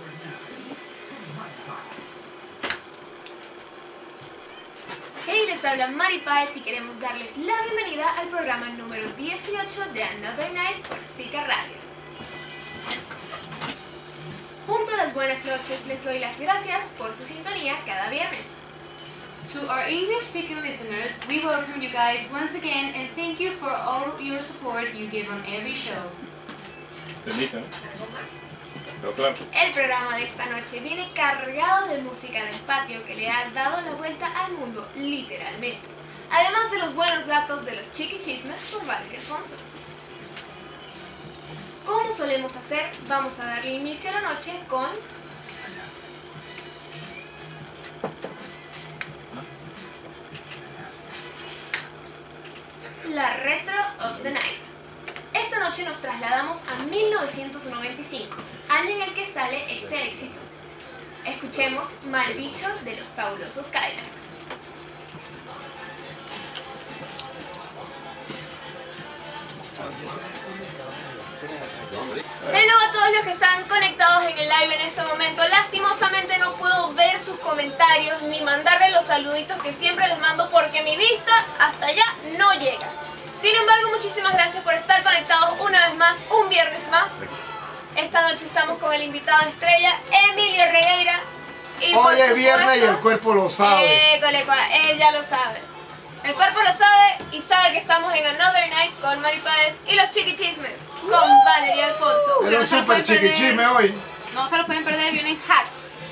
Hey, les habla Mari Páez y queremos darles la bienvenida al programa número 18 de Another Night por Zika Radio. Junto a las buenas noches les doy las gracias por su sintonía cada viernes. To our English-speaking listeners, we welcome you guys once again and thank you for all your support you give on every show. El programa de esta noche viene cargado de música del patio que le ha dado la vuelta al mundo, literalmente. Además de los buenos datos de los chiquichismes por Valeria Alfonso. Como solemos hacer, vamos a darle inicio a la noche con la Retro of the Night. Esta noche nos trasladamos a 1995, año en el que sale este éxito. Escuchemos Mal Bicho de los Fabulosos Cadillacs. Hello a todos los que están conectados en el live en este momento. Lastimosamente no puedo ver sus comentarios ni mandarles los saluditos que siempre les mando porque mi vista hasta allá no llega. Sin embargo, muchísimas gracias por estar conectados una vez más, un viernes más. Esta noche estamos con el invitado estrella, Emilio Regueira. Y hoy es viernes y el cuerpo lo sabe. Él ya lo sabe. El cuerpo lo sabe y sabe que estamos en Another Night con Mari Páez y los chiquichismes con Valeria Alfonso. Pero es súper chiquichisme hoy. No se lo pueden perder, vienen Hat.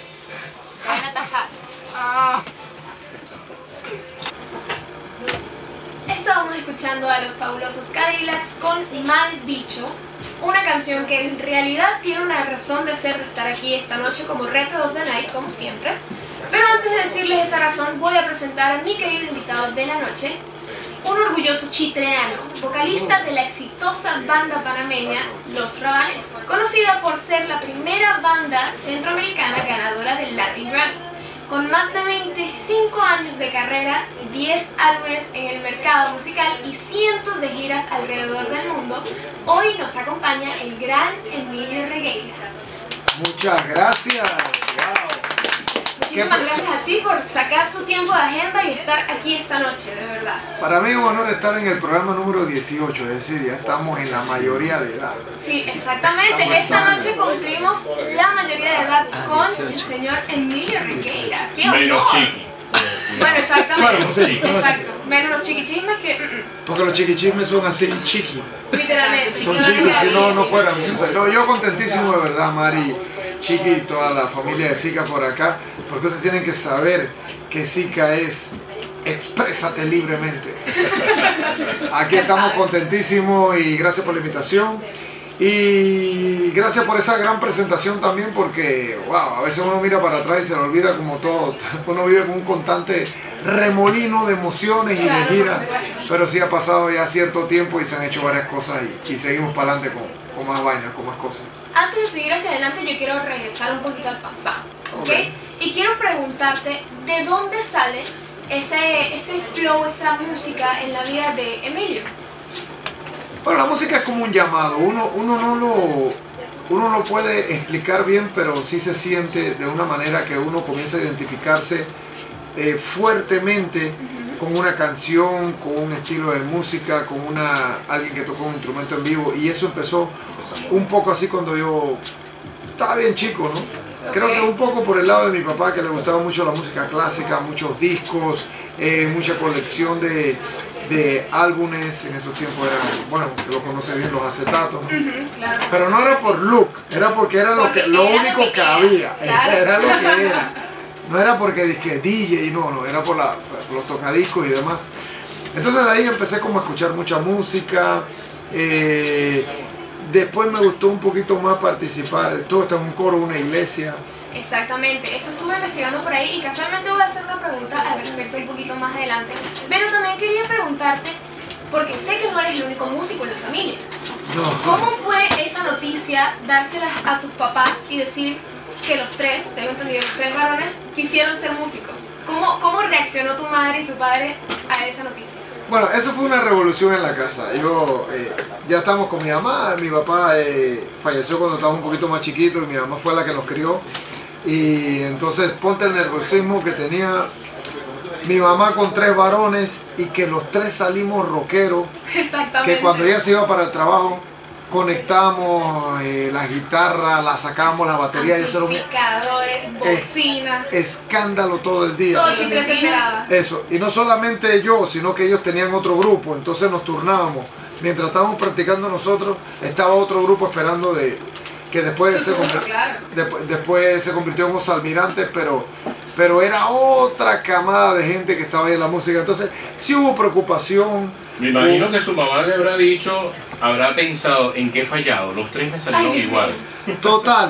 Estábamos escuchando a los Fabulosos Cadillacs con Mal Bicho, una canción que en realidad tiene una razón de ser de estar aquí esta noche como Retro of the Night, como siempre. Pero antes de decirles esa razón, voy a presentar a mi querido invitado de la noche, un orgulloso chitreano, vocalista de la exitosa banda panameña Los Rabanes, conocida por ser la primera banda centroamericana ganadora del Latin Grammy. Con más de 25 años de carrera, 10 álbumes en el mercado musical y cientos de giras alrededor del mundo, hoy nos acompaña el gran Emilio Regueira. Muchas gracias. Wow. Muchísimas gracias a ti por sacar tu tiempo de agenda y estar aquí esta noche, de verdad. Para mí es un honor estar en el programa número 18, es decir, ya estamos en la mayoría de edad. Sí, exactamente. Esta noche cumplimos la mayoría de edad con el señor Emilio Regueira. ¡Qué honor! Bueno, exactamente. Bueno, sí, exacto. Menos los chiquichismes que... Porque los chiquichismes son así chiqui. Literalmente. Son chiquis, si no, no fueran. O sea, yo contentísimo de verdad, Mari, Chiqui y toda la familia de Zika por acá, porque ustedes tienen que saber que Zika es exprésate libremente. Aquí estamos contentísimos y gracias por la invitación. Y gracias por esa gran presentación también porque, wow, a veces uno mira para atrás y se le olvida como todo, uno vive con un constante remolino de emociones y de giras, pero sí ha pasado ya cierto tiempo y se han hecho varias cosas y seguimos para adelante con más vainas, con más cosas. Antes de seguir hacia adelante yo quiero regresar un poquito al pasado, ¿ok? Y quiero preguntarte, ¿de dónde sale ese flow, esa música en la vida de Emilio? Bueno, la música es como un llamado, uno no lo puede explicar bien, pero sí se siente de una manera que uno comienza a identificarse fuertemente con una canción, con un estilo de música, con alguien que toca un instrumento en vivo, y eso empezó un poco así cuando yo estaba bien chico, ¿no? Creo que un poco por el lado de mi papá, que le gustaba mucho la música clásica, muchos discos, mucha colección de álbumes. En esos tiempos eran, bueno, lo conoce bien, los acetatos, ¿no? Claro. Pero no era por look, era porque era lo único que había, claro. Era lo que era. No era porque dije DJ, no, era por los tocadiscos y demás. Entonces de ahí empecé como a escuchar mucha música. Después me gustó un poquito más participar, todo está en un coro, una iglesia. Exactamente, eso estuve investigando por ahí y casualmente voy a hacer una pregunta al respecto un poquito más adelante. Pero también quería preguntarte, porque sé que no eres el único músico en la familia. No. ¿Cómo fue esa noticia, dárselas a tus papás y decir que los tres, tengo entendido, los tres varones, quisieron ser músicos? ¿Cómo reaccionó tu madre y tu padre a esa noticia? Bueno, eso fue una revolución en la casa. Yo ya estamos con mi mamá. Mi papá falleció cuando estábamos un poquito más chiquitos y mi mamá fue la que nos crió. Y entonces ponte el nerviosismo que tenía mi mamá con 3 varones y que los 3 salimos rockeros. Exactamente. Que cuando ella se iba para el trabajo conectamos las guitarras, las sacábamos, las baterías, y eso era un amplificadores, bocinas, escándalo todo el día. todo Chitre se esperaba. Eso, y no solamente yo, sino que ellos tenían otro grupo, entonces nos turnábamos. Mientras estábamos practicando nosotros, estaba otro grupo esperando que después, Claro. después se convirtió en los almirantes, pero era otra camada de gente que estaba ahí en la música. Entonces sí hubo preocupación. Me imagino que su mamá le habrá dicho, habrá pensado en qué he fallado. Los 3 me salieron igual. Total,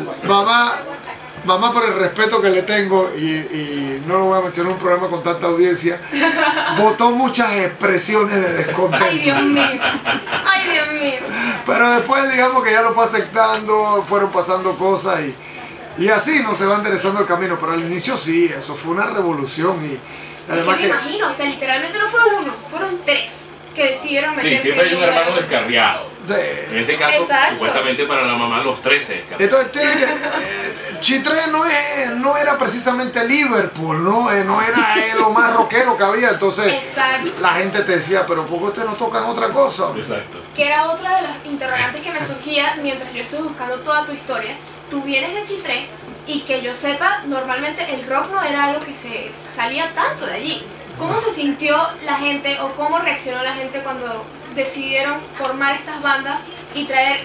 mamá por el respeto que le tengo, y no lo voy a mencionar en un programa con tanta audiencia, botó muchas expresiones de descontento. Ay, Dios mío. Ay, Dios mío. Pero después digamos que ya lo fue aceptando, fueron pasando cosas y así no se va enderezando el camino. Pero al inicio sí, eso fue una revolución. Y además me imagino, o sea, literalmente no fue uno, fueron 3 que decidieron meterse. Sí, siempre hay un hermano descarriado. Sí. En este caso, Exacto. supuestamente para la mamá los 3 se descarriaron. Entonces tiene que, Chitré no era precisamente Liverpool, no era lo más rockero que había. Entonces Exacto. la gente te decía, pero ¿por qué ustedes no tocan otra cosa? Exacto. Que era otra de las interrogantes que me surgía mientras yo estuve buscando toda tu historia. Tú vienes de Chitré y que yo sepa, normalmente el rock no era algo que se salía tanto de allí. ¿Cómo se sintió la gente o cómo reaccionó la gente cuando decidieron formar estas bandas y traer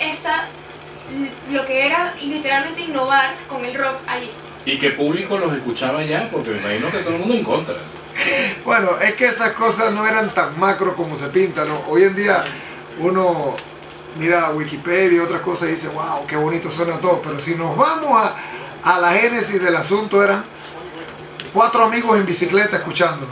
lo que era literalmente innovar con el rock allí? ¿Y qué público los escuchaba ya? Porque me imagino que todo el mundo en contra. Bueno, es que esas cosas no eran tan macro como se pintan, ¿no? Hoy en día uno mira Wikipedia y otras cosas y dice, wow, qué bonito suena todo. Pero si nos vamos a la génesis del asunto, eran 4 amigos en bicicleta escuchándonos.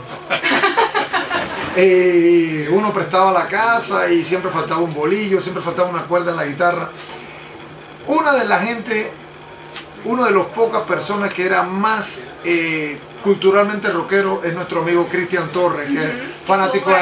Uno prestaba la casa y siempre faltaba un bolillo, siempre faltaba una cuerda en la guitarra. Una de las pocas personas que era más culturalmente rockero es nuestro amigo Cristian Torres, que es fanático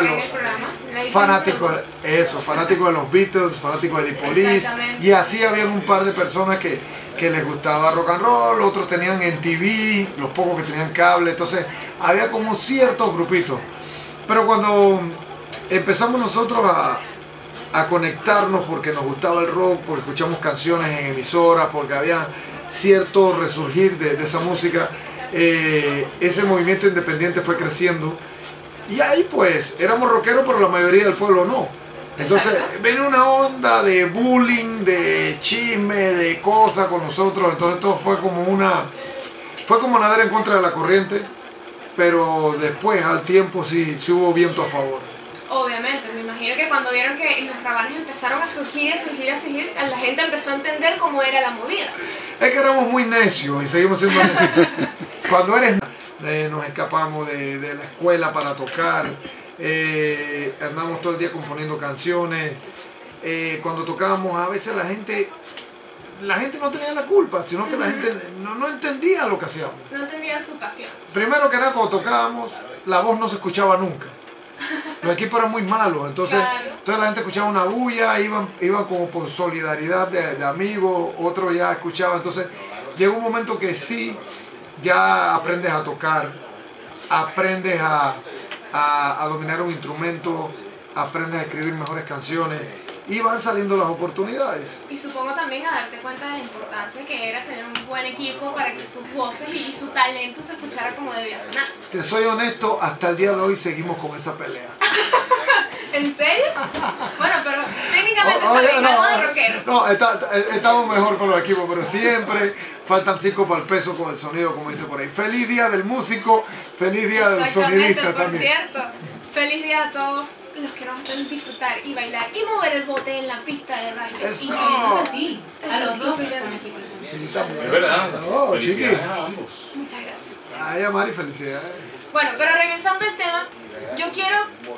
fanático de los Beatles, fanático de The Police, y así había un par de personas que les gustaba rock and roll, otros tenían MTV, los pocos que tenían cable, entonces había como ciertos grupitos. Pero cuando empezamos nosotros a conectarnos porque nos gustaba el rock, porque escuchamos canciones en emisoras, porque había cierto resurgir de esa música, ese movimiento independiente fue creciendo y ahí pues éramos rockeros, pero la mayoría del pueblo no. Entonces viene una onda de bullying, de chisme, de cosas con nosotros. Entonces todo fue como nadar en contra de la corriente, pero después al tiempo sí hubo viento a favor. Obviamente, me imagino que cuando vieron que los rabanes empezaron a surgir, la gente empezó a entender cómo era la movida. Es que éramos muy necios y seguimos siendo necios. Cuando nos escapamos de la escuela para tocar, andamos todo el día componiendo canciones. Cuando tocábamos, a veces la gente no tenía la culpa, sino que la gente no entendía lo que hacíamos. No entendían su pasión. Primero que nada, cuando tocábamos, la voz no se escuchaba nunca. Los equipos eran muy malos, entonces la gente escuchaba una bulla, iban como por solidaridad de amigos, otros ya escuchaban. Entonces llegó un momento que sí, ya aprendes a tocar, aprendes a dominar un instrumento, aprendes a escribir mejores canciones y van saliendo las oportunidades. Y supongo también a darte cuenta de la importancia que era tener un buen equipo para que sus voces y su talento se escuchara como debía sonar. Te soy honesto, hasta el día de hoy seguimos con esa pelea. ¿En serio? Bueno, pero técnicamente está de rockero. No, estamos mejor con los equipos, pero siempre faltan 5 para el peso con el sonido, como dice por ahí. Feliz día del músico, feliz día del sonidista por también. Cierto. Feliz día a todos los que nos hacen disfrutar y bailar y mover el bote en la pista de baile. ¡Eso! Incluyendo a ti. A los dos que Incluyendo. están aquí presentes. Sí, también. Es verdad. Oh, Felicidades chiqui. a ambos. Muchas gracias. Ay, Mari, felicidades. Bueno, pero regresando al tema, yo quiero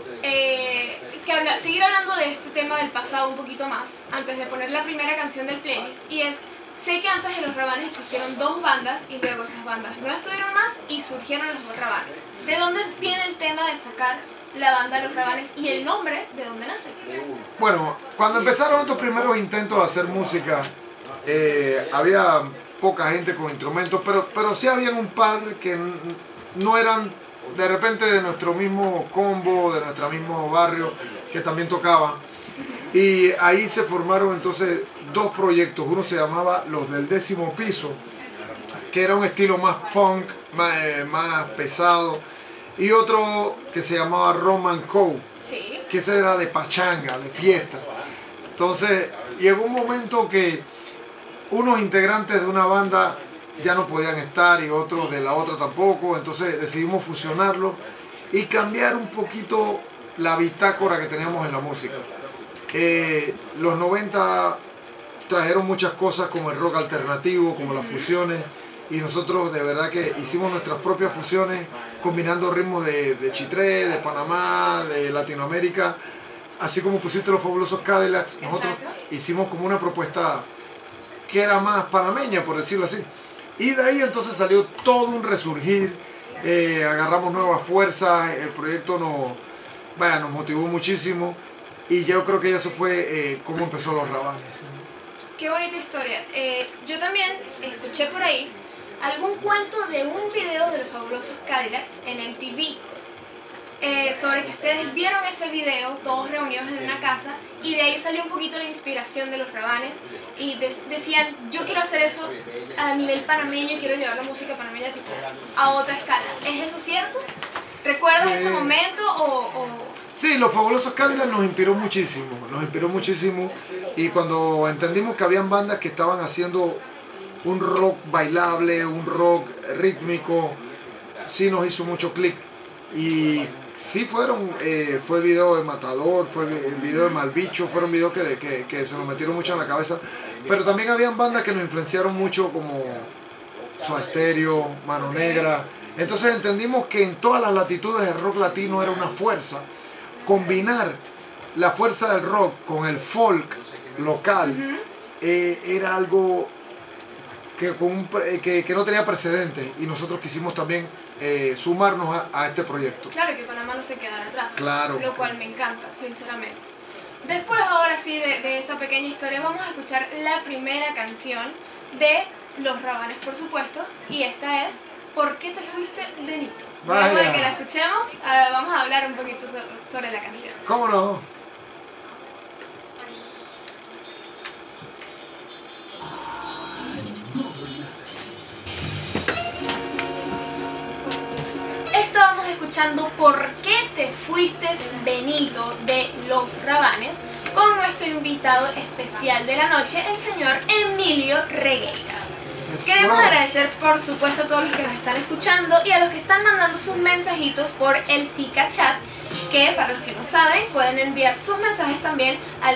seguir hablando de este tema del pasado un poquito más, antes de poner la primera canción del playlist, y es, sé que antes de los Rabanes existieron 2 bandas y luego esas bandas no estuvieron más y surgieron los 2 Rabanes. ¿De dónde viene el tema de sacar la banda Los Rabanes y el nombre de dónde nace. Bueno, cuando empezaron estos primeros intentos de hacer música, había poca gente con instrumentos, pero sí habían un par que no eran de repente de nuestro mismo combo, de nuestro mismo barrio, que también tocaban. Y ahí se formaron entonces dos proyectos. Uno se llamaba Los del Décimo Piso, que era un estilo más punk, más pesado. Y otro que se llamaba Roman Co, Sí. que ese era de pachanga, de fiesta. Entonces llegó un momento que unos integrantes de una banda ya no podían estar y otros de la otra tampoco. Entonces decidimos fusionarlo y cambiar un poquito la bitácora que teníamos en la música. Los 90 trajeron muchas cosas como el rock alternativo, como las fusiones, y nosotros de verdad que hicimos nuestras propias fusiones combinando ritmos de Chitré, de Panamá, de Latinoamérica, así como pusiste Los Fabulosos Cadillacs. Nosotros hicimos como una propuesta que era más panameña, por decirlo así, y de ahí entonces salió todo un resurgir. Agarramos nuevas fuerzas, el proyecto nos motivó muchísimo. Y yo creo que eso fue como empezó Los Rabanes. Qué bonita historia. Yo también escuché por ahí algún cuento de un video de Los Fabulosos Cadillacs en MTV. Sobre que ustedes vieron ese video todos reunidos en una casa y de ahí salió un poquito la inspiración de Los Rabanes y decían, yo quiero hacer eso a nivel panameño y quiero llevar la música panameña tipo a otra escala. ¿Es eso cierto? ¿Recuerdas ese momento o...? Sí, Los Fabulosos Cadillacs nos inspiró muchísimo, y cuando entendimos que habían bandas que estaban haciendo un rock bailable, un rock rítmico, sí nos hizo mucho clic. Y sí fue el video de Matador, fue el video de Malbicho, fueron videos que se nos metieron mucho en la cabeza, pero también habían bandas que nos influenciaron mucho como Soda Stereo, Mano Negra. Entonces entendimos que en todas las latitudes el rock latino era una fuerza. Combinar la fuerza del rock con el folk local era algo que no tenía precedentes, y nosotros quisimos también sumarnos a este proyecto. Claro, que Panamá no se quedara atrás, Claro. Lo cual me encanta, sinceramente. Después, ahora sí, de esa pequeña historia, vamos a escuchar la primera canción de Los Rabanes, por supuesto, y esta es ¿Por qué te fuiste, Benito? Vaya. Luego de que la escuchemos, vamos a hablar un poquito sobre la canción. ¿Cómo no? Estábamos escuchando ¿Por qué te fuiste, Benito? De Los Rabanes, con nuestro invitado especial de la noche, el señor Emilio Regueira. Queremos agradecer, por supuesto, a todos los que nos están escuchando y a los que están mandando sus mensajitos por el Zika Chat, que para los que no saben pueden enviar sus mensajes también al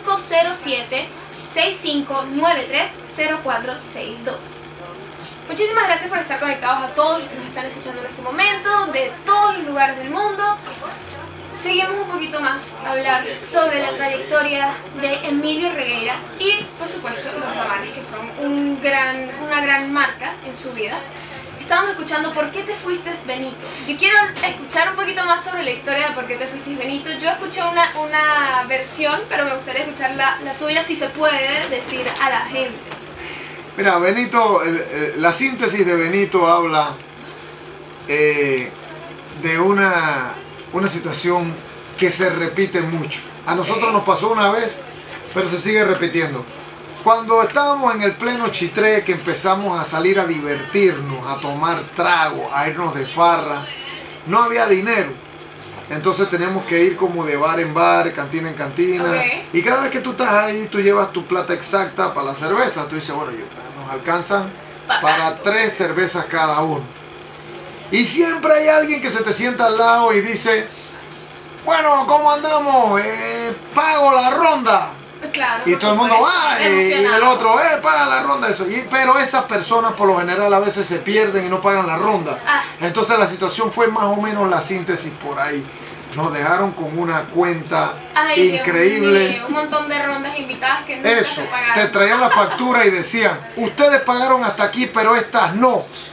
507-6593-0462. Muchísimas gracias por estar conectados a todos los que nos están escuchando en este momento, de todos los lugares del mundo. Seguimos un poquito más a hablar sobre la trayectoria de Emilio Regueira y, por supuesto, Los Rabanes, que son una gran marca en su vida. Estábamos escuchando ¿Por qué te fuiste, Benito? Yo quiero escuchar un poquito más sobre la historia de ¿Por qué te fuiste, Benito? Yo escuché una versión, pero me gustaría escuchar la tuya, si se puede decir a la gente. Mira, Benito, la síntesis de Benito habla de una situación que se repite mucho. A nosotros nos pasó una vez, pero se sigue repitiendo. Cuando estábamos en el pleno Chitré, que empezamos a salir a divertirnos, a tomar trago, a irnos de farra, no había dinero. Entonces teníamos que ir como de bar en bar, cantina en cantina. Y cada vez que tú estás ahí, tú llevas tu plata exacta para la cerveza. Tú dices, bueno, nos alcanzan para 3 cervezas cada uno. Y siempre hay alguien que se te sienta al lado y dice, bueno, ¿cómo andamos? Pago la ronda. Claro, y todo el mundo va, y el otro, paga la ronda. Eso. Pero esas personas por lo general a veces se pierden y no pagan la ronda. Entonces la situación fue más o menos la síntesis por ahí. Nos dejaron con una cuenta increíble. Dios mío, un montón de rondas invitadas que nunca se pagaron. Te traían la factura y decían, ustedes pagaron hasta aquí, pero estas no.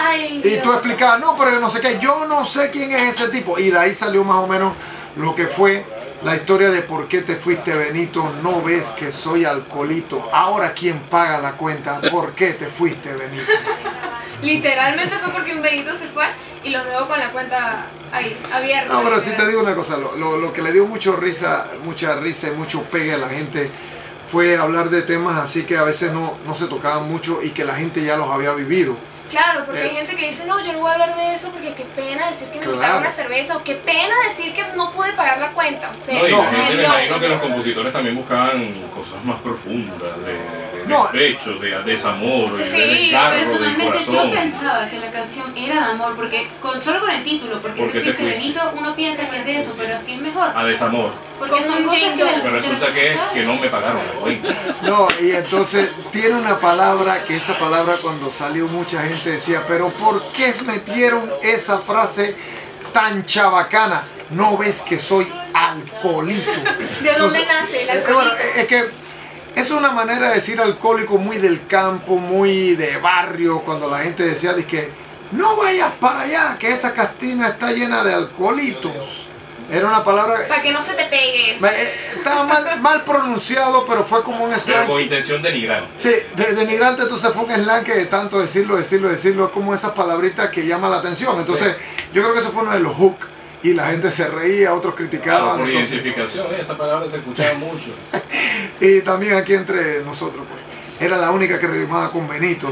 Ay, Y Dios. tú explicabas, no, pero yo no sé qué, yo no sé quién es ese tipo. Y de ahí salió más o menos lo que fue la historia de por qué te fuiste, Benito. No ves que soy alcoholito. Ahora, ¿quién paga la cuenta? ¿Por qué te fuiste, Benito? Literalmente fue porque un Benito se fue y lo dejó con la cuenta ahí, abierta. No, pero sí te digo una cosa, lo que le dio mucha risa y mucho pegue a la gente fue hablar de temas así que a veces no se tocaban mucho y que la gente ya los había vivido. Claro, porque hay gente que dice, no, yo no voy a hablar de eso porque qué pena decir que me Claro. quitaron una cerveza o qué pena decir que no pude pagar la cuenta. O sea, No, y la No, gente, me no, imagino que los compositores también buscaban cosas más profundas, de No. despecho, de desamor, Sí, de desgarro del Personalmente corazón. yo pensaba que la canción era de amor, porque solo con el título, porque ¿Por qué te te fuiste, fuiste? Benito, uno piensa que es de eso, pero así es mejor. A desamor. Porque Como son un cosas que jingle. Pero resulta que no me pagaron la cuenta. No, y entonces tiene una palabra que esa palabra cuando salió mucha gente decía, pero ¿por qué metieron esa frase tan chabacana? ¿No ves que soy alcoholito? ¿De dónde Entonces, nace el bueno, alcoholito? es que es una manera de decir alcohólico muy del campo, muy de barrio, cuando la gente decía que no vayas para allá, que esa castina está llena de alcoholitos. Era una palabra... Para que no se te pegue. Estaba mal pronunciado, pero fue como un Pero slang. con intención denigrante. Sí, denigrante, entonces fue un slang que de tanto decirlo, es como esas palabritas que llaman la atención. Entonces, yo creo que eso fue uno de los hooks y la gente se reía, otros Claro, criticaban. por entonces- identificación, esa palabra se escuchaba mucho. y también aquí entre nosotros, pues, era la única que rimaba con Benito.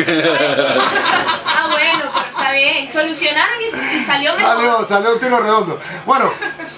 Ah, bueno, pero está bien. Solucionaron y salió mejor. Salió un tiro redondo. Bueno,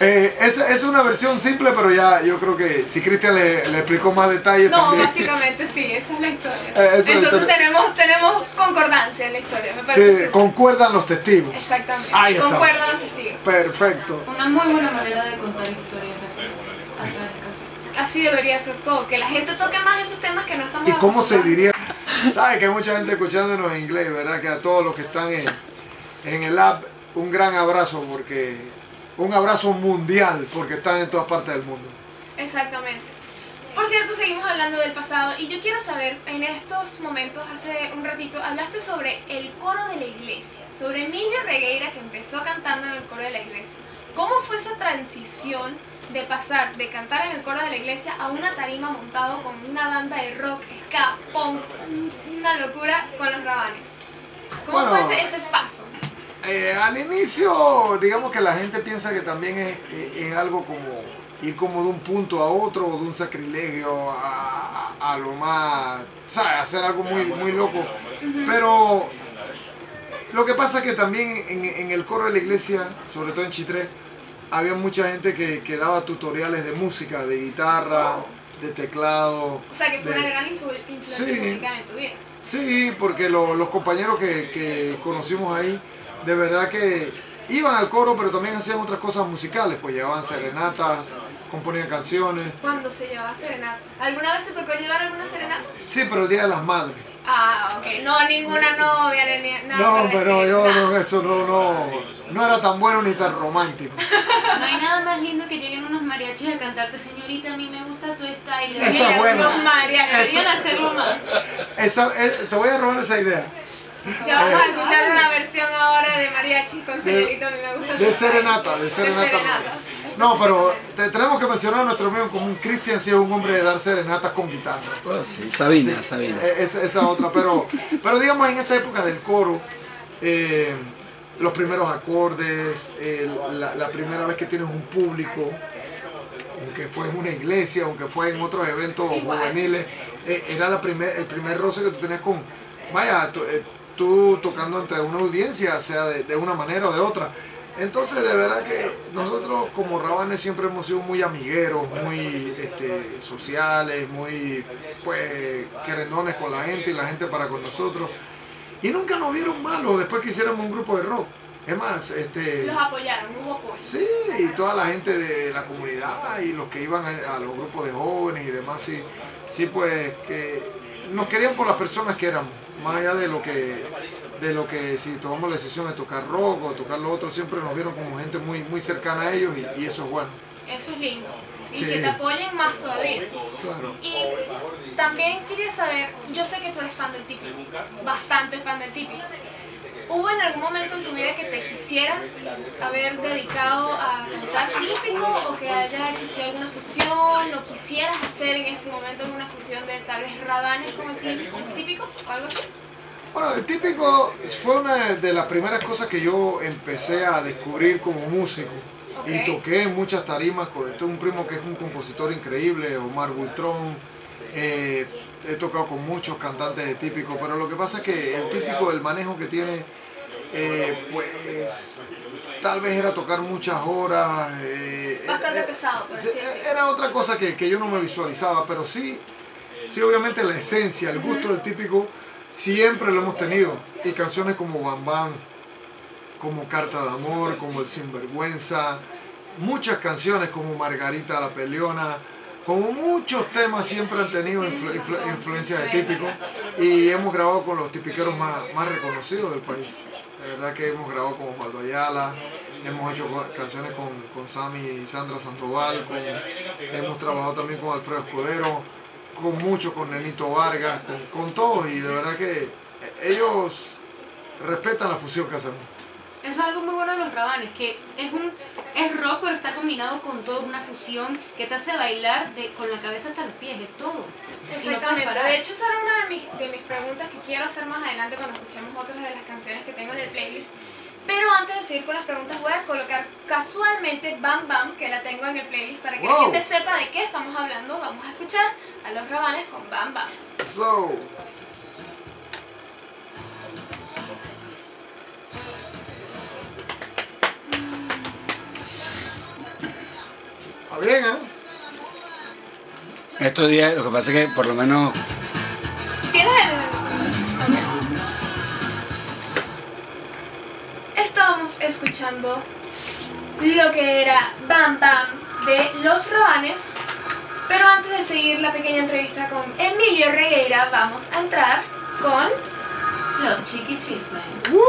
es una versión simple, pero ya yo creo que si Cristian le explicó más detalles No, también. básicamente sí, esa es la historia. Esa es la Entonces historia. tenemos concordancia en la historia, me parece. Sí, súper. concuerdan los testigos. Exactamente. Ahí está. Concuerdan los testigos. Perfecto. Una muy buena manera de contar historias a través de canciones. Así debería ser todo, que la gente toque más esos temas que no estamos ¿Y cómo se acostumbrados. diría? Sabes que hay mucha gente escuchándonos en inglés, ¿verdad? Que a todos los que están en el app, un gran abrazo, porque un abrazo mundial, porque están en todas partes del mundo. Exactamente. Por cierto, seguimos hablando del pasado y yo quiero saber, en estos momentos, hace un ratito, hablaste sobre el coro de la iglesia, sobre Emilio Regueira que empezó cantando en el coro de la iglesia. ¿Cómo fue esa transición de pasar de cantar en el coro de la iglesia a una tarima montado con una banda de rock, ska, punk, una locura con los Rabanes? ¿Cómo Bueno, fue ese paso? Al inicio, digamos que la gente piensa que también es algo como ir como de un punto a otro, o de un sacrilegio a lo más, ¿sabes? Hacer algo muy loco. Pero lo que pasa es que también en el coro de la iglesia, sobre todo en Chitré, había mucha gente que daba tutoriales de música, de guitarra, de teclado. O sea, que fue de- una gran influencia Sí. musical en tu vida. Sí, porque los compañeros que conocimos ahí, de verdad que iban al coro, pero también hacían otras cosas musicales, pues llevaban serenatas, componían canciones. Cuando se llevaba serenata. ¿Alguna vez te tocó llevar alguna serenata? Sí, pero el Día de las Madres. Ah, ok. No, ninguna novia, ni nada. No, por el pero estilo, yo nada. no, eso no era tan bueno ni tan romántico. No hay nada más lindo que lleguen unos mariachis a cantarte, señorita, a mí me gusta tu style. Esa Mira, es buena. los mariachis. Deberían hacerlo más. Te voy a robar esa idea. Ya vamos a escuchar una versión ahora de mariachi con señorita, a mí me gusta. De tu serenata, de De serenata. serenata. No, pero tenemos que mencionar a nuestro amigo como un Cristian, si es un hombre de dar serenatas con guitarra. Oh, sí. Sabina, Sí, Sabina. esa otra, pero digamos en esa época del coro, los primeros acordes, la primera vez que tienes un público, aunque fue en una iglesia, aunque fue en otros eventos Igual. juveniles, era el primer roce que tú tenías con, tú tocando entre una audiencia, sea de una manera o de otra. Entonces, de verdad que nosotros como Rabanes siempre hemos sido muy amigueros, muy sociales, muy pues querendones con la gente y la gente para con nosotros. Y nunca nos vieron malos después que hiciéramos un grupo de rock. Es más, Los apoyaron, hubo apoyo. sí, y toda la gente de la comunidad y los que iban a los grupos de jóvenes y demás, sí pues que nos querían por las personas que éramos, más allá de lo que si tomamos la decisión de tocar rock o tocar lo otro, siempre nos vieron como gente muy cercana a ellos y eso es bueno. Eso es lindo. Y Sí. que te apoyen más todavía. Claro. Y también quería saber, yo sé que tú eres fan del Tipi, bastante fan del Tipi. ¿Hubo en algún momento en tu vida que te quisieras haber dedicado a cantar típico o que haya existido alguna fusión o quisieras hacer en este momento alguna fusión de tal vez Rabanes con el típico o algo así? Bueno, el típico fue una de las primeras cosas que yo empecé a descubrir como músico. Okay. Y toqué en muchas tarimas con un primo que es un compositor increíble, Omar Bultrón. He tocado con muchos cantantes de típico, pero lo que pasa es que el típico, el manejo que tiene, pues tal vez era tocar muchas horas. Bastante pesado, por así decirlo. Era otra cosa que yo no me visualizaba, pero sí obviamente la esencia, el gusto del típico siempre lo hemos tenido. Y canciones como Bam Bam, como Carta de Amor, como El Sinvergüenza, muchas canciones como Margarita la Peleona, como muchos temas siempre han tenido influencia de típico, y hemos grabado con los tipiqueros más reconocidos del país. De verdad que hemos grabado con Osvaldo Ayala, hemos hecho canciones con Sammy y Sandra Sandoval, hemos trabajado también con Alfredo Escudero, con Nenito Vargas, con todos, y de verdad que ellos respetan la fusión que hacemos. Eso es algo muy bueno de los Rabanes, que es rock pero está combinado con todo, una fusión que te hace bailar con la cabeza hasta los pies, es todo. Exactamente, Y no de hecho esa era una de mis preguntas que quiero hacer más adelante cuando escuchemos otras de las canciones que tengo en el playlist. Pero antes de seguir con las preguntas voy a colocar casualmente Bam Bam, que la tengo en el playlist para que la gente sepa de qué estamos hablando. Vamos a escuchar a los Rabanes con Bam Bam. So, está bien, ¿eh? Estos días, lo que pasa es que por lo menos ¿Tienes el...? Ok. Estábamos escuchando lo que era Bam Bam de Los Rabanes, pero antes de seguir la pequeña entrevista con Emilio Regueira, vamos a entrar con... Los Chiqui Chismes.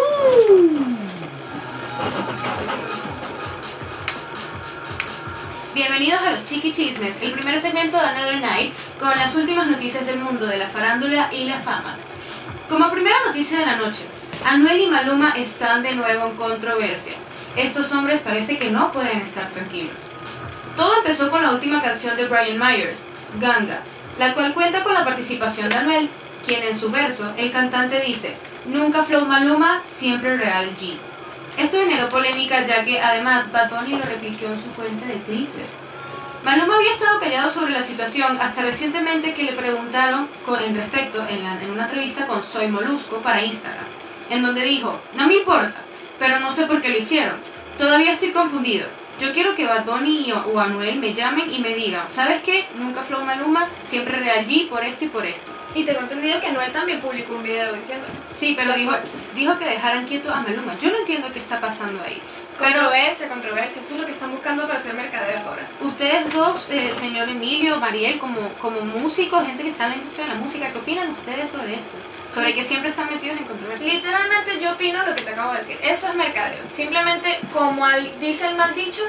Bienvenidos a los Chiqui Chismes, el primer segmento de Another Night con las últimas noticias del mundo de la farándula y la fama. Como primera noticia de la noche, Anuel y Maluma están de nuevo en controversia. Estos hombres parece que no pueden estar tranquilos. Todo empezó con la última canción de Brian Myers, Ganga, la cual cuenta con la participación de Anuel, quien en su verso, el cantante dice: "Nunca flow Maluma, siempre real G". Esto generó polémica ya que además Bad Bunny lo replicó en su cuenta de Twitter. Maluma había estado callado sobre la situación hasta recientemente que le preguntaron en respecto en una entrevista con Soy Molusco para Instagram, en donde dijo: "No me importa, pero no sé por qué lo hicieron. Todavía estoy confundido. Yo quiero que Bad Bunny o Anuel me llamen y me digan: ¿sabes qué? Nunca flow Maluma, siempre real G por esto y por esto". Y tengo entendido que Anuel también publicó un video diciendo... Sí, pero dijo que dejaran quieto a Maluma. Yo no entiendo qué está pasando ahí. Controversia, eso es lo que están buscando para hacer mercadeo ahora. Ustedes dos, señor Emilio, Mariel, como músicos, gente que está en la industria de la música, ¿qué opinan ustedes sobre esto? Sobre que siempre están metidos en controversia. Literalmente yo opino lo que te acabo de decir. Eso es mercadeo. Simplemente, como dice el mal dicho,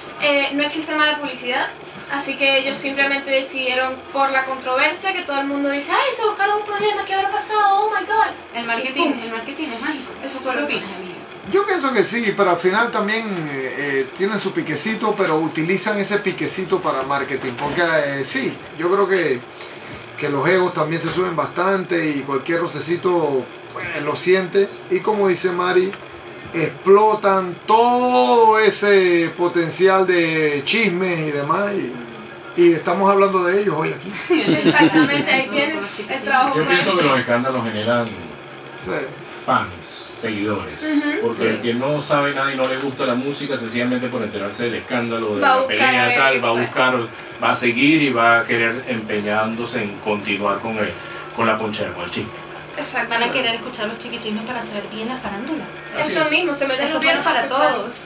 no existe mala publicidad. Así que ellos simplemente decidieron, por la controversia, que todo el mundo dice: "Ay, se buscaron un problema, ¿qué habrá pasado? Oh my god". El marketing es mágico. Eso fue ¿Qué lo que opinas, Emilio? Yo pienso que sí, pero al final también tienen su piquecito, pero utilizan ese piquecito para marketing. Porque sí, yo creo que los egos también se suben bastante y cualquier rocecito pues, lo siente. Y como dice Mari, explotan todo ese potencial de chismes y demás. Y estamos hablando de ellos hoy aquí. Exactamente, ahí tienes el trabajo. Yo pienso que los escándalos generan Sí. fans, seguidores. Porque el que no sabe nada y no le gusta la música, sencillamente por enterarse del escándalo, de Va a la buscar pelea a ver tal, qué va a fue. buscar, va a seguir y va a querer empeñándose en continuar con la ponchera, con el chisme. Van a Exactamente. querer escuchar los chiquitinos para saber bien la farándula. Así Eso es. mismo, se meten Eso los es bueno viernes para escuchar. todos.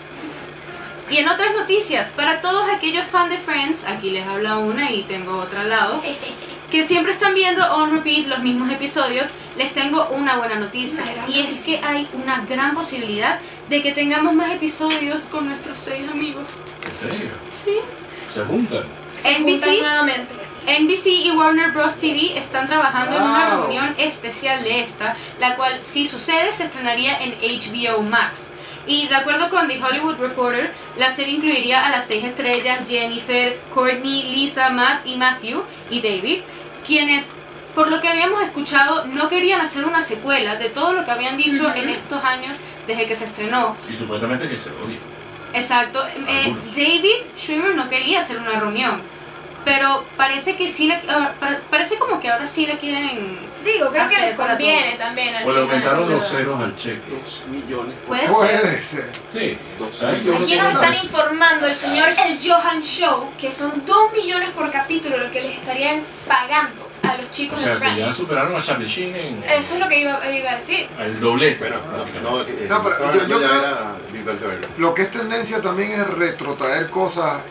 Y en otras noticias, para todos aquellos fans de Friends, aquí les habla una y tengo otra al lado, que siempre están viendo on repeat los mismos episodios, les tengo una buena noticia. Y es que hay una gran posibilidad de que tengamos más episodios con nuestros 6 amigos. ¿En serio? Sí. Se juntan. Se juntan NBC nuevamente. NBC y Warner Bros. TV están trabajando en una Wow. reunión especial de esta, la cual, si sucede, se estrenaría en HBO Max. Y de acuerdo con The Hollywood Reporter, la serie incluiría a las 6 estrellas Jennifer, Courtney, Lisa, Matt y Matthew y David, quienes, por lo que habíamos escuchado, no querían hacer una secuela de todo lo que habían dicho en estos años desde que se estrenó. Y supuestamente que se odia. Exacto. Algunos. David Schwimmer no quería hacer una reunión, pero parece que sí, parece como que ahora sí le quieren. Digo, creo que Hacer les para conviene todos. también al O le final. aumentaron los ceros al cheque. 2 millones. Puede ser. Puede ser. Sí. 2 ¿Sabes? millones. Aquí nos están Eso. informando el señor El Johan Show que son 2 millones por capítulo lo que les estarían pagando a los O chicos sea, de que ya Friends. superaron a Charlie Sheen en Eso es lo que iba a decir. el doblete. Bueno, prácticamente. no, No, pero estaba yo hablando ya creo- era Big Bang Theory. Lo que es tendencia también es retrotraer cosas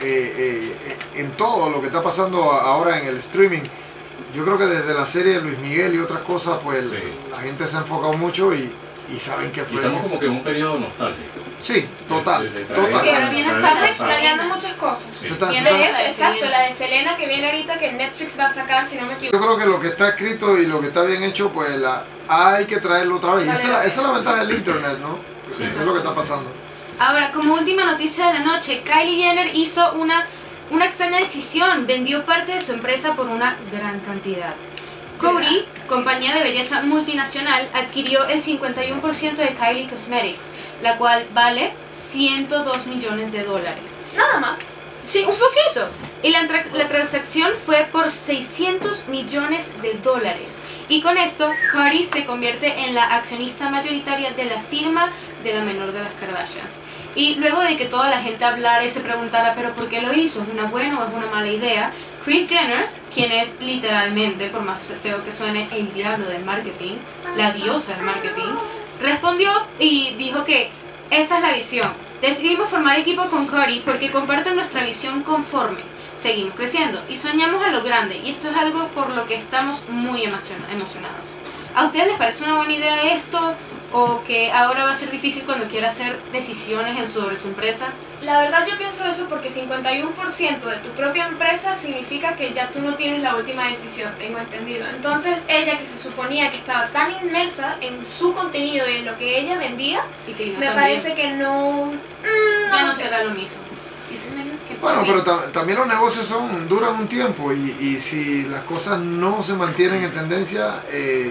en todo lo que está pasando ahora en el streaming. Yo creo que desde la serie de Luis Miguel y otras cosas, pues Sí. la gente se ha enfocado mucho y saben que Y estamos Friends. como que en un periodo nostálgico. Sí, total. De total. Sí, ahora viene Para estamos el extrañando pasado. muchas cosas. Sí. Se está- Y se de está- hecho, exacto, la de Selena que viene ahorita que Netflix va a sacar, si no me Yo equivoco. creo que lo que está escrito y lo que está bien hecho, pues hay que traerlo otra vez. Y Vale, esa es la ventaja del internet, ¿no? Sí. Eso es lo que está pasando. Ahora, como última noticia de la noche, Kylie Jenner hizo una extraña decisión, vendió parte de su empresa por una gran cantidad. Coty, compañía de belleza multinacional, adquirió el 51% de Kylie Cosmetics, la cual vale 102 millones de dólares. Nada más. Sí, un poquito. Y la transacción fue por 600 millones de dólares. Y con esto, Coty se convierte en la accionista mayoritaria de la firma de la menor de las Kardashians. Y luego de que toda la gente hablara y se preguntara, ¿pero por qué lo hizo? ¿Es una buena o es una mala idea? Kris Jenner, quien es literalmente, por más feo que suene, el diablo del marketing, la diosa del marketing, respondió y dijo que esa es la visión. Decidimos formar equipo con Coty porque comparten nuestra visión conforme. Seguimos creciendo y soñamos a lo grande y esto es algo por lo que estamos muy emocionados. ¿A ustedes les parece una buena idea esto? ¿O que ahora va a ser difícil cuando quiera hacer decisiones sobre su empresa? La verdad yo pienso eso porque 51% de tu propia empresa significa que ya tú no tienes la última decisión, tengo entendido. Entonces ella que se suponía que estaba tan inmersa en su contenido y en lo que ella vendía, Y que yo me también. parece que no... Ya no sé. será lo mismo. ¿Y tú, Meli? ¿Qué Bueno, pero piensas? también los negocios duran un tiempo y si las cosas no se mantienen en tendencia,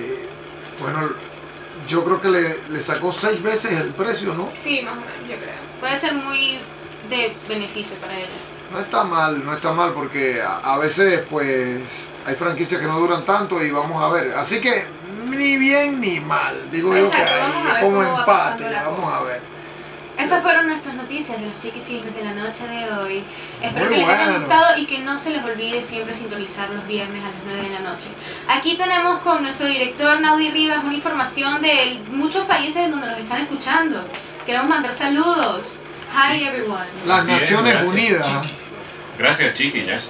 bueno, yo creo que le sacó 6 veces el precio, ¿no? Sí, más o menos, yo creo. Puede ser muy de beneficio para ella. No está mal porque a veces pues hay franquicias que no duran tanto y vamos a ver. Así que ni bien ni mal, digo Exacto, yo que vamos a ahí ver es como cómo va empate, pasando la vamos cosa. a ver. Esas fueron nuestras noticias de los chiquichismes de la noche de hoy. Espero Muy que les hayan bueno. gustado y que no se les olvide siempre sintonizar los viernes a las 9 de la noche. Aquí tenemos con nuestro director Naudi Rivas una información de muchos países en donde nos están escuchando. Queremos mandar saludos. Hi everyone. Las Así es, Naciones gracias, Unidas. Chiqui. Gracias, chiquillas.